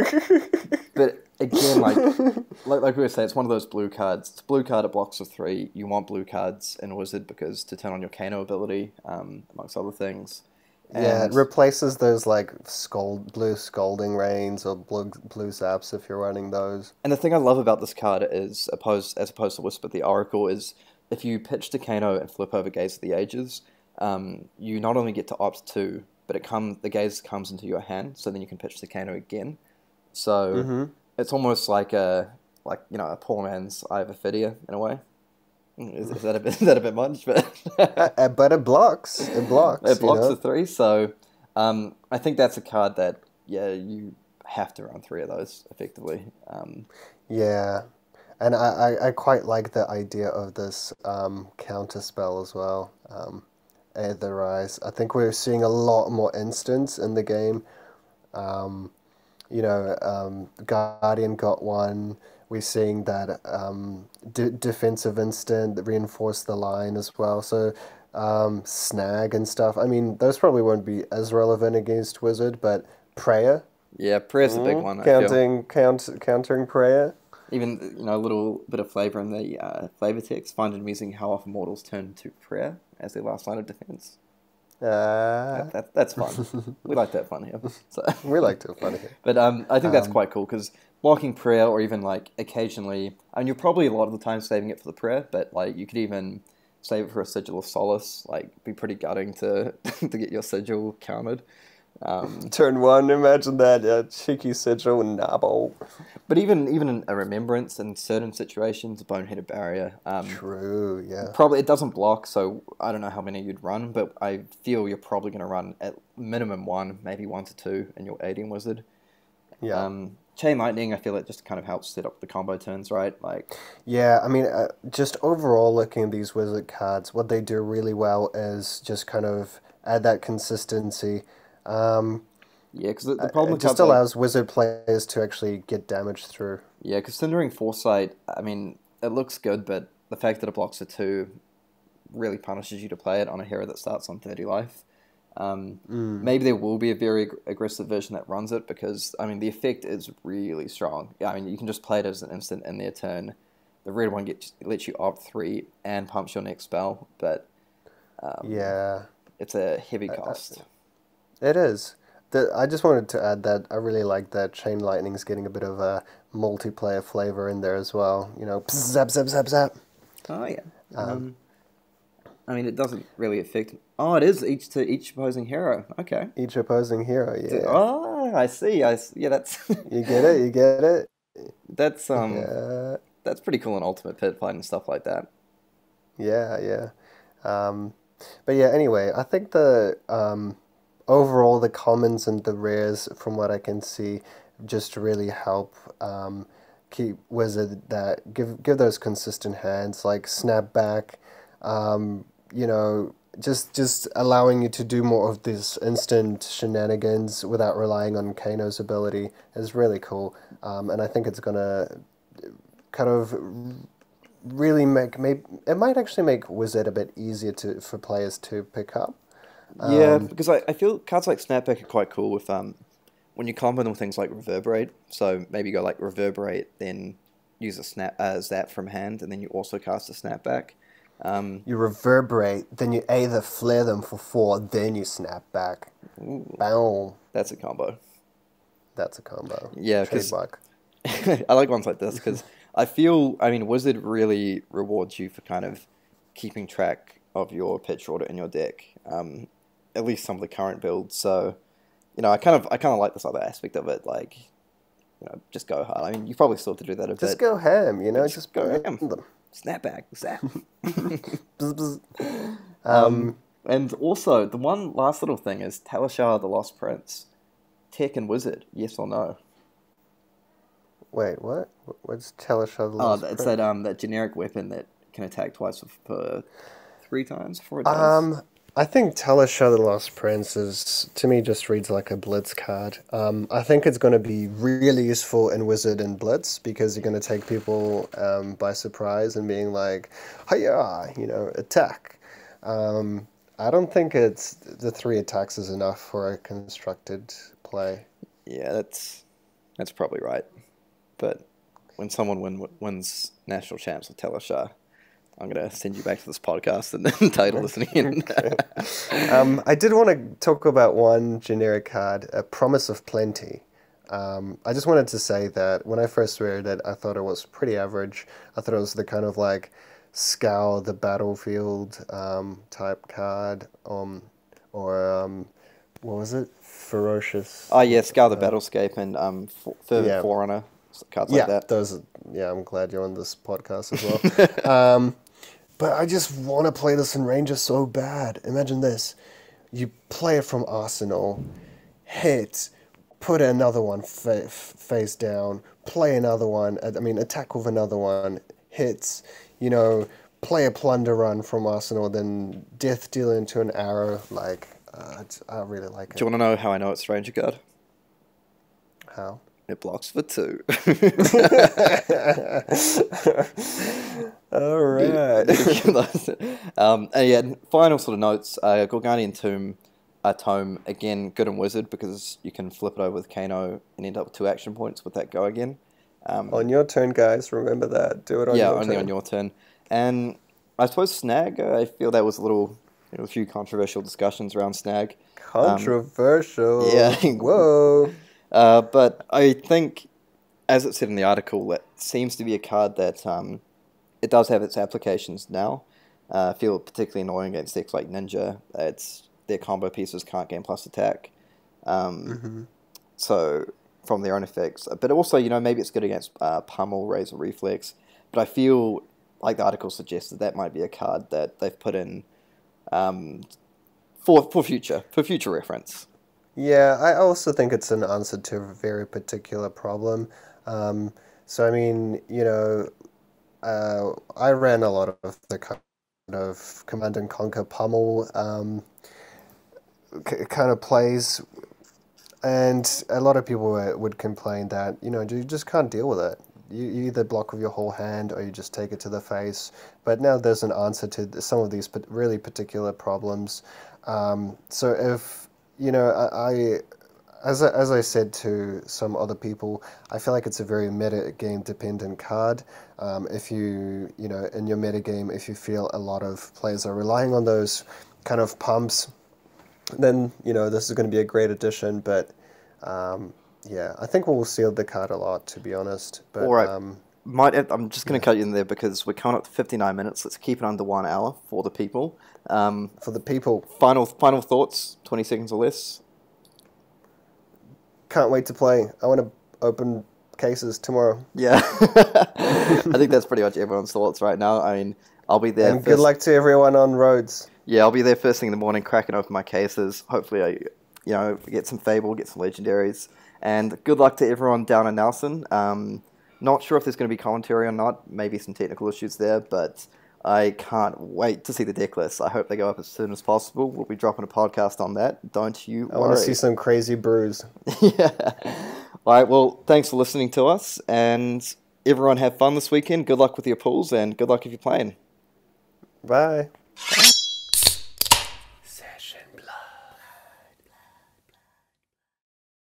but again, like like like we were saying, it's one of those blue cards. It's a blue card. It blocks for three. You want blue cards in Wizard because to turn on your Kano ability, um, amongst other things, Yeah, it and replaces those like scold blue Scalding Rains or blue blue zaps if you're running those. And the thing I love about this card is opposed as opposed to Whisper the Oracle is if you pitch to Kano and flip over Gaze of the Ages, um, you not only get to opt two, but it come the gaze comes into your hand, so then you can pitch to Kano again. So Mm-hmm. it's almost like a like you know a poor man's Eye of Ophidia in a way. Is, is that a bit is that a bit much? Uh, But uh, but it blocks. It it blocks, you blocks the know? three, so um, I think that's a card that yeah you have to run three of those effectively. Um, Yeah. And I, I, I quite like the idea of this um, counter spell as well. Um, Aetherize. I think we're seeing a lot more instants in the game. Um, you know, um, Guardian got one. We're seeing that um, d defensive instant reinforce the line as well. So um, snag and stuff. I mean, those probably won't be as relevant against Wizard, but prayer, yeah, prayer's a big mm, one. I feel. counting count countering prayer. Even you know a little bit of flavor in the uh, flavor text. Find it amusing how often mortals turn to prayer as their last line of defense. Uh, That, that that's fun. We like that fun here. So, we like to have fun here. but um, I think that's Um, quite cool because blocking prayer or even like occasionally, I mean, you're probably a lot of the time saving it for the prayer, but like you could even save it for a sigil of solace. Like, be pretty gutting to to get your sigil counted. Um, Turn one, imagine that uh, cheeky sigil nabo. but even even in a remembrance in certain situations, a boneheaded barrier. Um, True, yeah. Probably it doesn't block, so I don't know how many you'd run, but I feel you're probably going to run at minimum one, maybe one to two in your aiding wizard. Yeah. Um, Chain Lightning, I feel it just kind of helps set up the combo turns, right? Like, Yeah, I mean, uh, just overall looking at these wizard cards, what they do really well is just kind of add that consistency. Um, yeah, because the, the uh, problem it with just cards like allows wizard players to actually get damage through. yeah, because Cindering Foresight, I mean, it looks good, but the fact that it blocks a two really punishes you to play it on a hero that starts on thirty life. Um, Mm. maybe there will be a very ag- aggressive version that runs it because, I mean, the effect is really strong. Yeah, I mean, you can just play it as an instant in their turn. The red one gets lets you opt three and pumps your next spell, but um, Yeah, it's a heavy uh, uh, cost. it is. The, I just wanted to add that I really like that Chain Lightning's getting a bit of a multiplayer flavor in there as well. You know, pss, zap, zap, zap, zap. Oh, yeah. Um, Um, I mean, it doesn't really affect. Oh, it is each to each opposing hero. Okay. each opposing hero, D- yeah. Oh, I see. I s- yeah, that's You get it? You get it? that's um Yeah, that's pretty cool in Ultimate Pit Fight and stuff like that. yeah, yeah. Um, but yeah, anyway, I think the um, overall the commons and the rares, from what I can see, just really help um, keep Wizard that give give those consistent hands like snapback, um, you know, just just allowing you to do more of this instant shenanigans without relying on Kano's ability is really cool. Um, and I think it's gonna kind of really make maybe it might actually make Wizard a bit easier to for players to pick up. Yeah, Um, because I, I feel cards like Snapback are quite cool with um when you combo them with things like Reverberate. So maybe you go like Reverberate, then use a snap uh, Zap from hand, and then you also cast a Snapback. Um, you reverberate, then you either flare them for four, then you snap back. ooh, Boom. that's a combo. That's a combo. Yeah, because Trademark. I like ones like this because I feel, I mean, Wizard really rewards you for kind of keeping track of your pitch order in your deck. Um, at least some of the current builds. So, you know, I kind of, I kind of like this other aspect of it. Like, you know, just go hard. I mean, you probably still have to do that a Just bit. go ham, you know, Just just go burn ham. them. Snapback, zap. Bzz, bzz. Um, Um, and also, the one last little thing is Talishar the Lost Prince. Tech and Wizard, yes or no? wait, what? What's Teleshov the Oh, Lost it's Prince? that um that generic weapon that can attack twice for, for three times before it does. Um, I think Teleshov the Lost Prince is, to me, just reads like a Blitz card. Um, I think it's going to be really useful in Wizard and Blitz because you're going to take people um, by surprise and being like, hiya, you know, attack. Um, I don't think it's the three attacks is enough for a constructed play. Yeah, that's that's probably right. But when someone win, wins national champs with Teleshar, I'm gonna send you back to this podcast and then title this again. Um, I did want to talk about one generic card, a Promise of Plenty. Um, I just wanted to say that when I first read it, I thought it was pretty average. I thought it was the kind of like scour the battlefield um, type card, um, or um, what was it? Ferocious. Oh yeah, Scour the Battlescape and um F- Fervent Yeah. Forerunner cards Yeah, like that. those. Yeah, I'm glad you're on this podcast as well. um, but I just want to play this in Ranger so bad. Imagine this: you play it from Arsenal, hit, put another one fa- face down, play another one. I mean, attack with another one, hits. You know, play a plunder run from Arsenal, then death deal into an arrow. Like, uh, it's- I really like Do you it. want to know how I know it's a Ranger card? How? It blocks for two. All right. um, and yeah, final sort of notes. Uh, Gorganian Tomb, uh, Tome, again, good in Wizard because you can flip it over with Kano and end up with two action points with that go again. Um, On your turn, guys. Remember that. Do it on yeah, your only turn. on your turn. And I suppose Snag, uh, I feel that was a little, you know, a few controversial discussions around Snag. Controversial. yeah. Whoa. Uh, but I think, as it said in the article, it seems to be a card that um, it does have its applications now. Uh, I feel particularly annoying against decks like Ninja. It's their combo pieces can't gain plus attack. Um, Mm-hmm. So from their own effects, but also you know maybe it's good against uh, Pummel, Razor Reflex. But I feel like the article suggested that might be a card that they've put in um, for for future for future reference. Yeah, I also think it's an answer to a very particular problem. Um, so, I mean, you know, uh, I ran a lot of the kind of Command and Conquer Pummel um, k- kind of plays, and a lot of people uh, would complain that, you know, you just can't deal with it. You, you either block with your whole hand or you just take it to the face. But now there's an answer to th- some of these pat- really particular problems. Um, so if, you know, I, I as I, as I said to some other people, I feel like it's a very meta game dependent card. Um, if you, you know, in your meta game, if you feel a lot of players are relying on those kind of pumps, then, you know, this is going to be a great addition. But um, yeah, I think we'll seal the card a lot, to be honest. But All right. um, Might I'm just going to cut you in there because we're coming up to fifty-nine minutes. Let's keep it under one hour for the people. Um, for the people, final final thoughts, twenty seconds or less. can't wait to play. I want to open cases tomorrow. Yeah, I think that's pretty much everyone's thoughts right now. I mean, I'll be there. And good luck to everyone on roads. Yeah, I'll be there first thing in the morning, cracking open my cases. Hopefully, I, you know, get some Fable, get some Legendaries, and good luck to everyone down in Nelson. Um, not sure if there's going to be commentary or not. Maybe some technical issues there, but I can't wait to see the deck list. I hope they go up as soon as possible. We'll be dropping a podcast on that. Don't you I worry. want to see some crazy brews. Yeah. All right. Well, thanks for listening to us, and everyone have fun this weekend. Good luck with your pools, and good luck if you're playing. Bye. Bye.